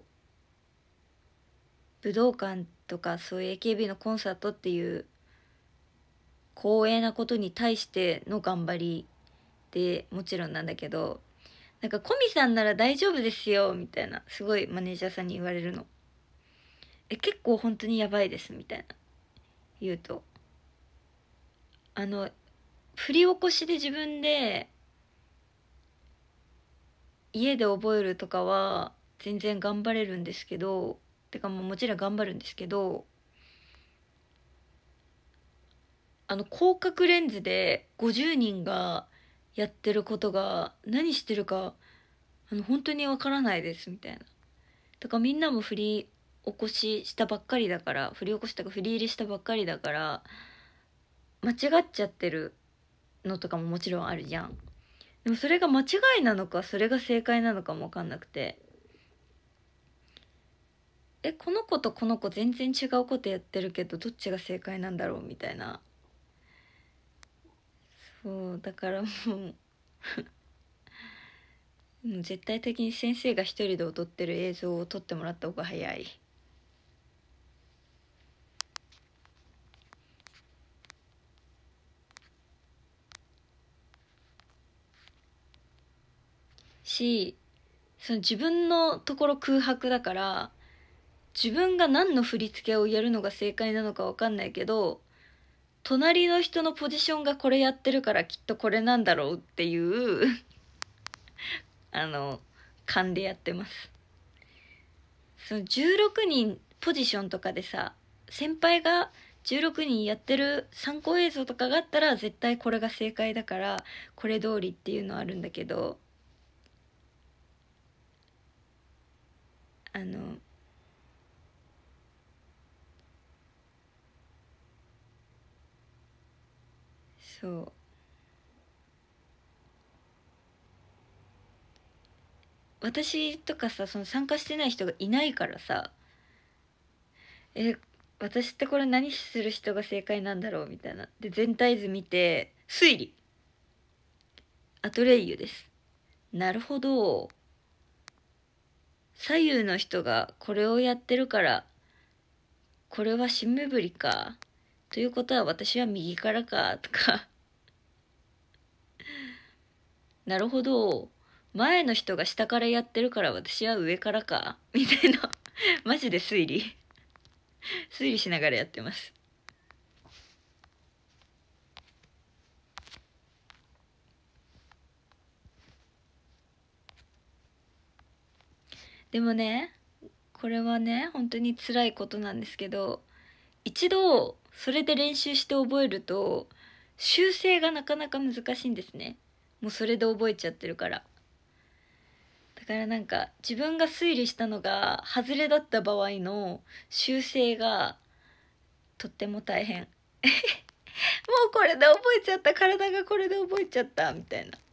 武道館とかそういう エーケービー のコンサートっていう光栄なことに対しての頑張りでもちろんなんだけど、なんかコミさんなら大丈夫ですよみたいなすごいマネージャーさんに言われるの。え結構本当にやばいですみたいな言うと、あの振り起こしで自分で家で覚えるとかは全然頑張れるんですけど、てかもうもちろん頑張るんですけど、あの広角レンズでごじゅうにんがやってることが何してるかあの本当にわからないですみたいな。だからみんなも振り起こししたばっかりだから、振り起こしたか振り入れしたばっかりだから間違っちゃってるのとかももちろんあるじゃん。でもそれが間違いなのかそれが正解なのかも分かんなくて、えこの子とこの子全然違うことやってるけどどっちが正解なんだろうみたいな。そうだからもうもう絶対的に先生が一人で踊ってる映像を撮ってもらった方が早いし、その自分のところ空白だから自分が何の振り付けをやるのが正解なのか分かんないけど、隣の人のポジションがこれやってるからきっとこれなんだろうっていうあの勘でやってます。そのじゅうろくにんポジションとかでさ先輩がじゅうろくにんやってる参考映像とかがあったら絶対これが正解だからこれ通りっていうのはあるんだけど、あのそう私とかさその参加してない人がいないからさ、え私ってこれ何する人が正解なんだろうみたいなで全体図見て推理アトレイユです。なるほど、左右の人がこれをやってるからこれは新芽振りか。ということは私は右からかとかなるほど。前の人が下からやってるから私は上からかみたいなマジで推理推理しながらやってます。でもね、これはね本当に辛いことなんですけど、一度それで練習して覚えると修正がなかなか難しいんですね。もうそれで覚えちゃってるから。だからなんか自分が推理したのが外れだった場合の修正がとっても大変もうこれで覚えちゃった、体がこれで覚えちゃったみたいな。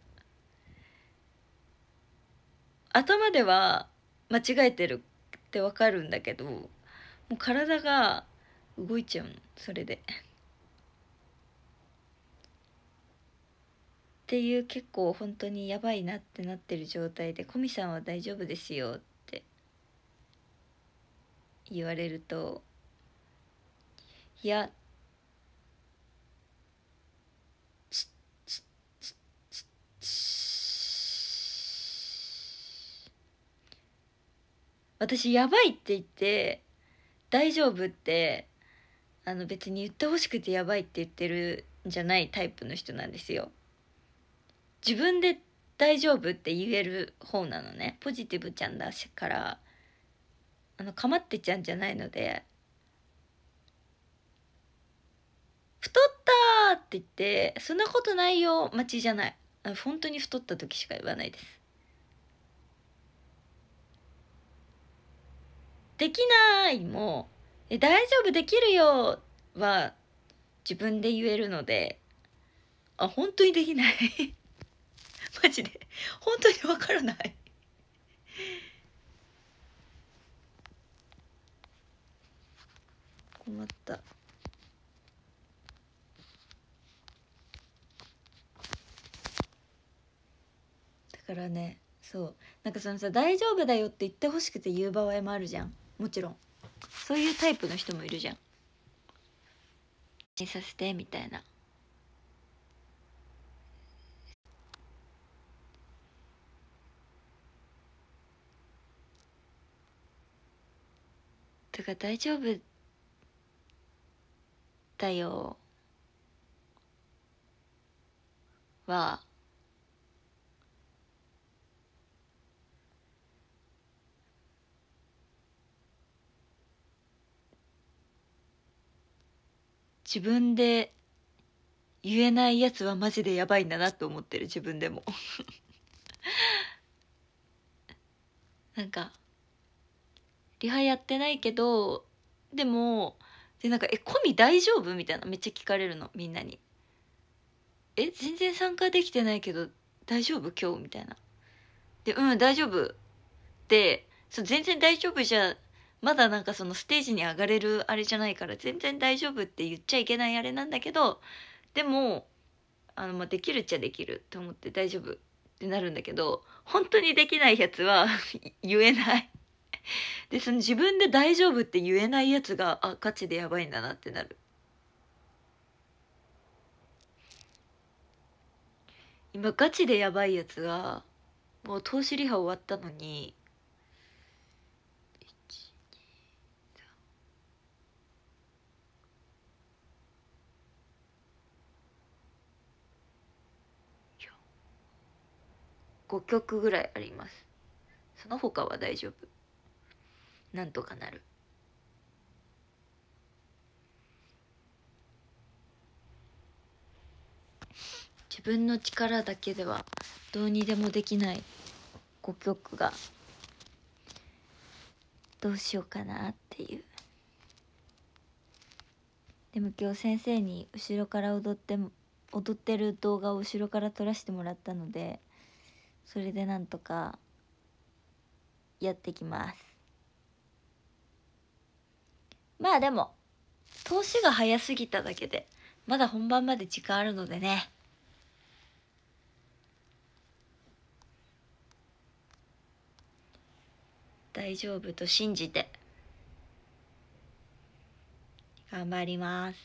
頭では間違えてるってわかるんだけど、もう体が動いちゃうのそれでっていう、結構本当にやばいなってなってる状態で、「コミさんは大丈夫ですよ」って言われると、いやちちちちち私やばいって言って大丈夫ってあの別に言ってほしくてやばいって言ってるんじゃないタイプの人なんですよ。自分で大丈夫って言える方なのね。ポジティブちゃんだしから、あのかまってちゃんじゃないので、太ったって言ってそんなことないよ待ちじゃない。あの本当に太った時しか言わないです。できないもえ大丈夫できるよは自分で言えるので、あ本当にできないマジで本当にわからない困った。だからね、そうなんかそのさ、大丈夫だよって言ってほしくて言う場合もあるじゃん。もちろんそういうタイプの人もいるじゃん。にさせてみたいな。だから大丈夫だよは自分で言えないやつはマジでやばいんだなと思ってる自分でもなんかリハやってないけど、でもでなんか「えコミ大丈夫?」みたいなめっちゃ聞かれるのみんなに。え全然参加できてないけど大丈夫今日みたいな。でうん大丈夫で、そう全然大丈夫じゃまだなんかそのステージに上がれるあれじゃないから全然大丈夫って言っちゃいけないあれなんだけど、でもあの、まあ、できるっちゃできると思って大丈夫ってなるんだけど、本当にできないやつは言えないでその自分で大丈夫って言えないやつがあガチでやばいんだなってなる。今ガチでやばいやつがもう投資リハ終わったのにごきょくぐらいあります。その他は大丈夫、なんとかなる。自分の力だけではどうにでもできないごきょくがどうしようかなっていう。でも今日先生に後ろから踊って踊ってる動画を後ろから撮らせてもらったので、それでなんとかやってきます。まあでも投資が早すぎただけでまだ本番まで時間あるのでね。大丈夫と信じて頑張ります。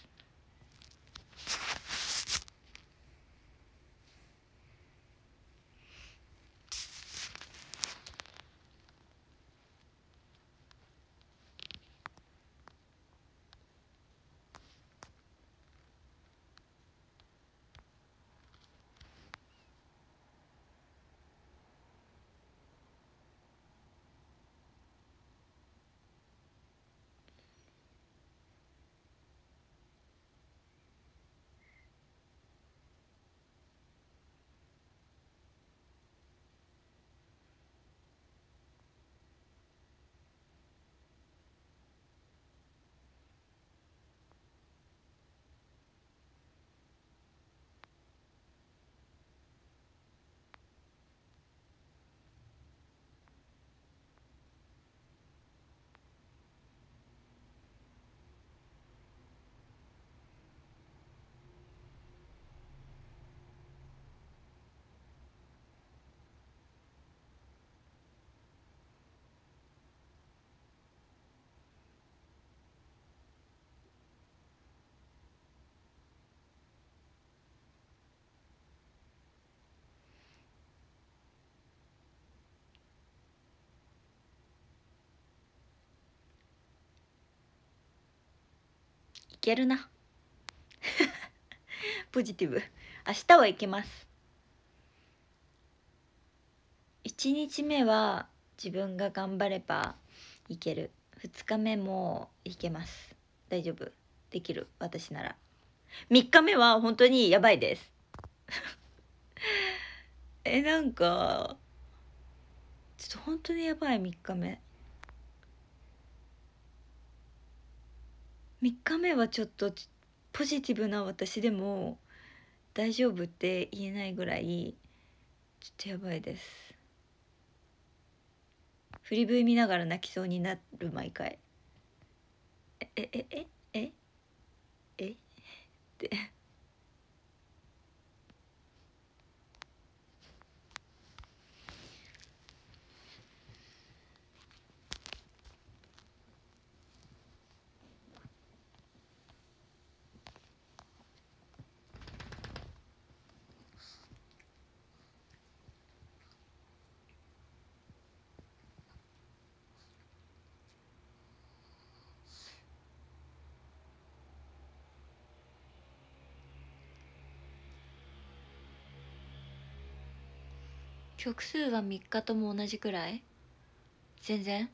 いけるなポジティブ。明日はいけます。いちにちめは自分が頑張ればいける。ふつかめもいけます。大丈夫、できる、私なら。みっかめは本当にやばいですえなんかちょっと本当にやばい。みっかめみっかめはちょっとポジティブな私でも大丈夫って言えないぐらいちょっとやばいです。振り ブイ 見ながら泣きそうになる毎回。ええええええって曲数はみっかとも同じくらい？全然。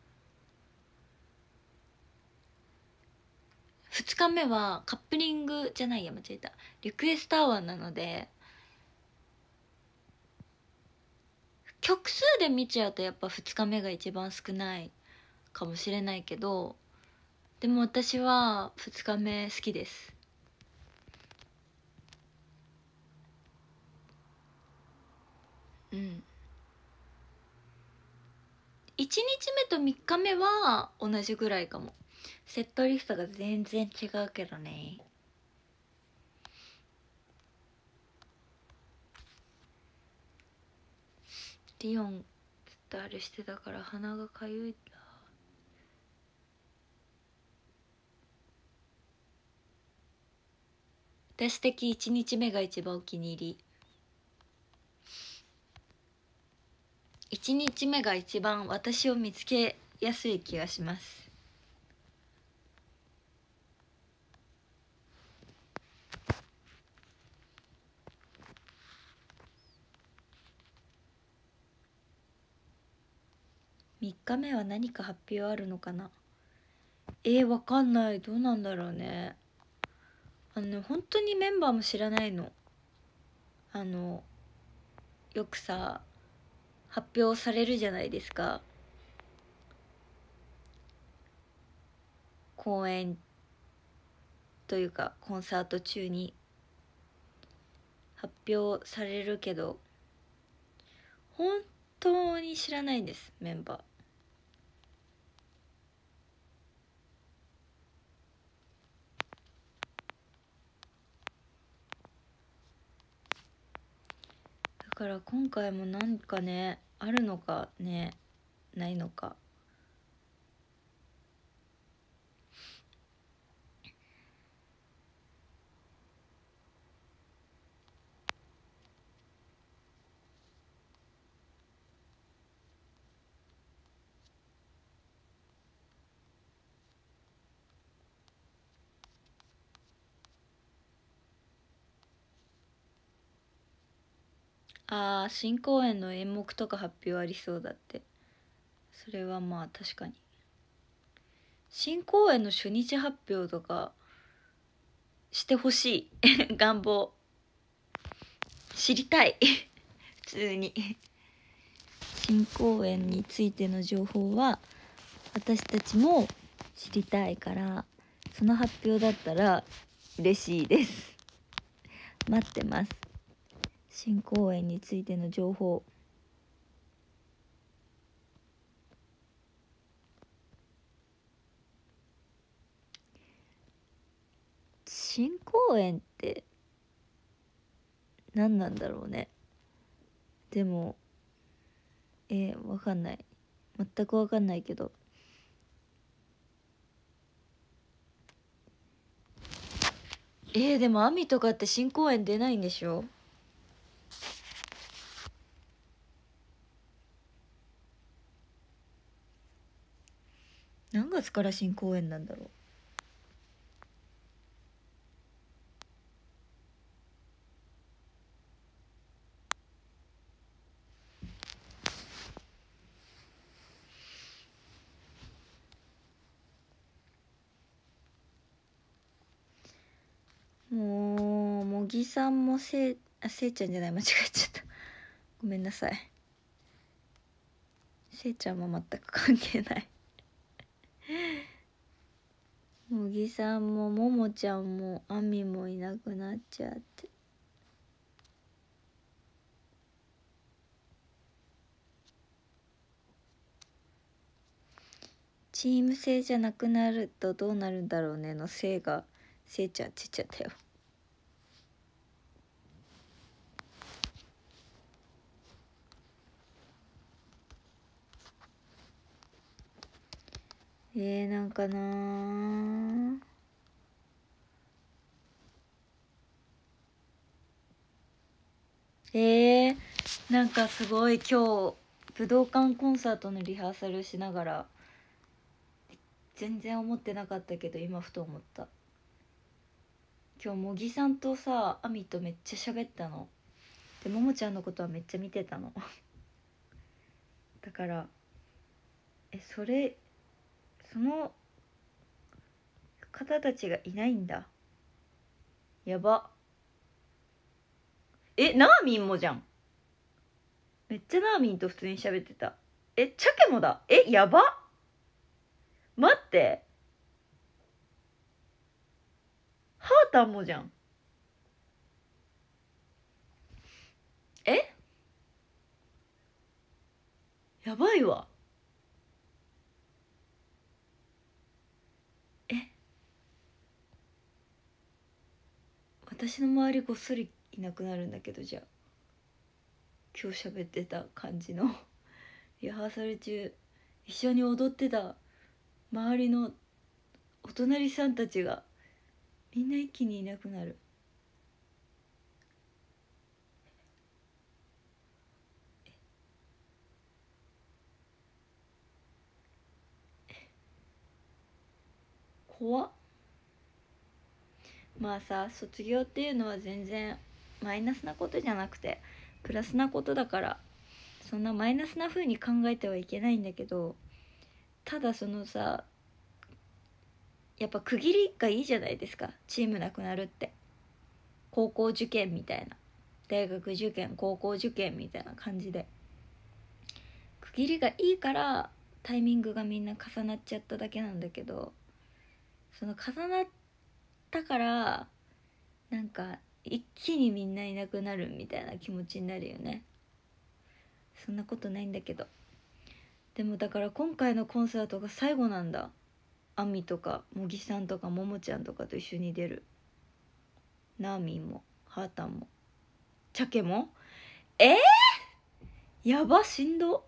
ふつかめはカップリングじゃないや、間違えた、リクエストアワーなので曲数で見ちゃうとやっぱふつかめが一番少ないかもしれないけど、でも私はふつかめ好きです。うん、いちにちめとみっかめは同じぐらいかも。セットリストが全然違うけどね。リオンずっとあれしてたから鼻がかゆい。私的いちにちめが一番お気に入り。いちにちめが一番私を見つけやすい気がします。みっかめは何か発表あるのかな。えー、わかんない。どうなんだろうね。あの本当にメンバーも知らないの。あのよくさ発表されるじゃないですか、公演というかコンサート中に発表されるけど本当に知らないんです、メンバー。だから今回もなんかねあるのかねないのか。 あー、新公演の演目とか発表ありそうだって。それはまあ確かに。新公演の初日発表とかしてほしい願望知りたい普通に新公演についての情報は私たちも知りたいから、その発表だったら嬉しいです。待ってます。新公演についての情報。新公演って何なんだろうね。でもえー、わかんない、全くわかんないけど、えー、でもアミとかって新公演出ないんでしょ。何月から新公演なんだろう。もう茂木さんもせいあせいちゃんじゃない、間違えちゃった、ごめんなさい。せいちゃんも全く関係ない茂木さんもももちゃんもあみもいなくなっちゃって。チーム制じゃなくなるとどうなるんだろうねのせいがせいちゃんって言っちゃったよ。えー、なんかなーえー、なんかすごい今日武道館コンサートのリハーサルしながら全然思ってなかったけど今ふと思った。今日茂木さんとさあみとめっちゃ喋ったので、ももちゃんのことはめっちゃ見てたのだからえそれその方たちがいないんだ。やば。えナーミンもじゃん。めっちゃナーミンと普通に喋ってた。えチャケもだ。えやば。待って、ハータンもじゃん。えやばいわ。え私の周りごっそりいなくなるんだけど、じゃあ今日喋ってた感じのリハーサル中一緒に踊ってた周りのお隣さんたちがみんな一気にいなくなる。怖っ。まあさ、卒業っていうのは全然マイナスなことじゃなくてプラスなことだから、そんなマイナスな風に考えてはいけないんだけど、ただそのさ、やっぱ区切りがいいじゃないですか、チームなくなるって。高校受験みたいな、大学受験高校受験みたいな感じで区切りがいいからタイミングがみんな重なっちゃっただけなんだけど、その重なったからなんか一気にみんないなくなるみたいな気持ちになるよね。そんなことないんだけど、でもだから今回のコンサートが最後なんだ。アミとか茂木さんとかももちゃんとかと一緒に出る。ナーミンもハータンもチャケも。えー、やば、しんど。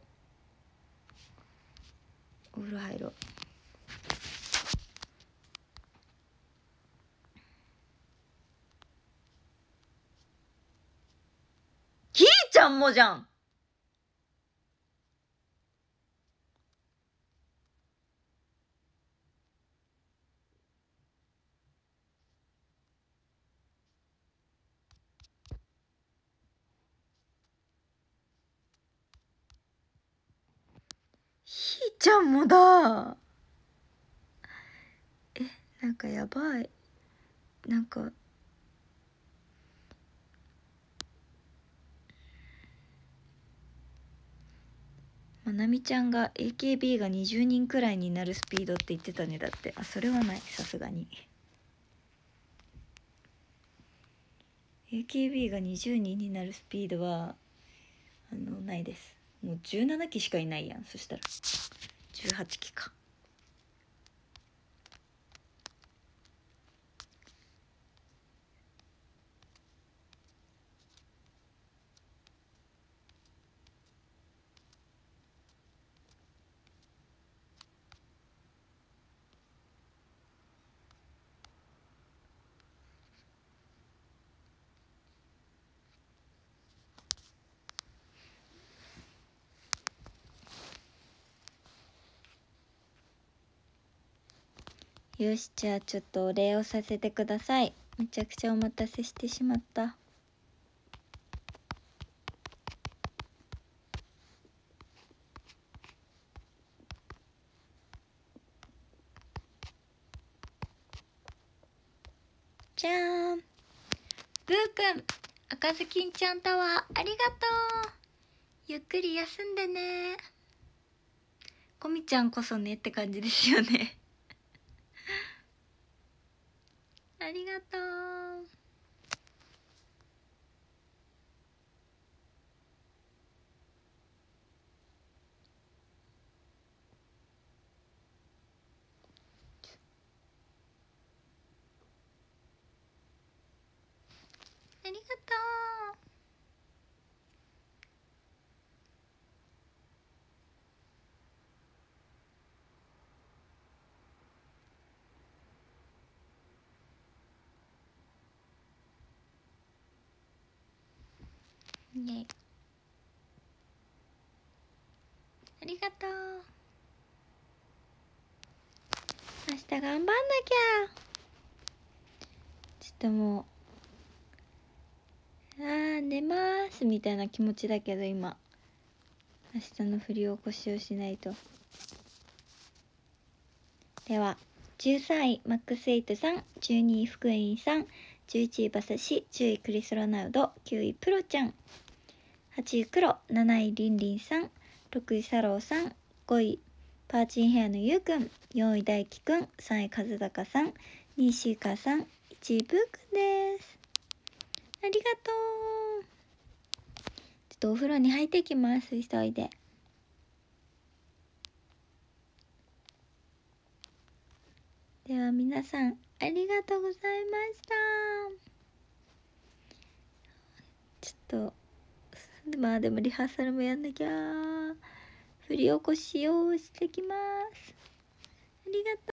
お風呂入ろう。ひーちゃんもじゃん。 ちゃんもだ。え、なんかやばい。なんかまなみちゃんが エーケービー がにじゅうにんくらいになるスピードって言ってたね。だってあ、それはない、さすがに。 エーケービー がにじゅうにんになるスピードはあのないです。もうじゅうななきしかいないやん。そしたらじゅうはちきか。よし、じゃあちょっとお礼をさせてください。めちゃくちゃお待たせしてしまった。じゃーん。ブーくん、赤ずきんちゃんタワーありがとう。ゆっくり休んでね。こみちゃんこそねって感じですよね。ありがとう。ありがとう。ね、ありがとう。明日頑張んなきゃ。ちょっともう、あー寝まーすみたいな気持ちだけど今、明日の振り起こしをしないと。では、じゅうさんいマックスエイトさん、じゅうにい福音さん、じゅういちい馬刺し、じゅういクリスロナウド、きゅういプロちゃん、はちい黒、なないりんりんさん、ろくいサローさん、ごいパーチンヘアのゆうくん、よんい大輝くん、さんい和高さん、にいシーカーさん、いちいブーくんです。ありがとう。ちょっとお風呂に入ってきます。急いで。では皆さんありがとうございました。ちょっとまあでもリハーサルもやんなきゃ。振り起こしをしてきます。ありがとう。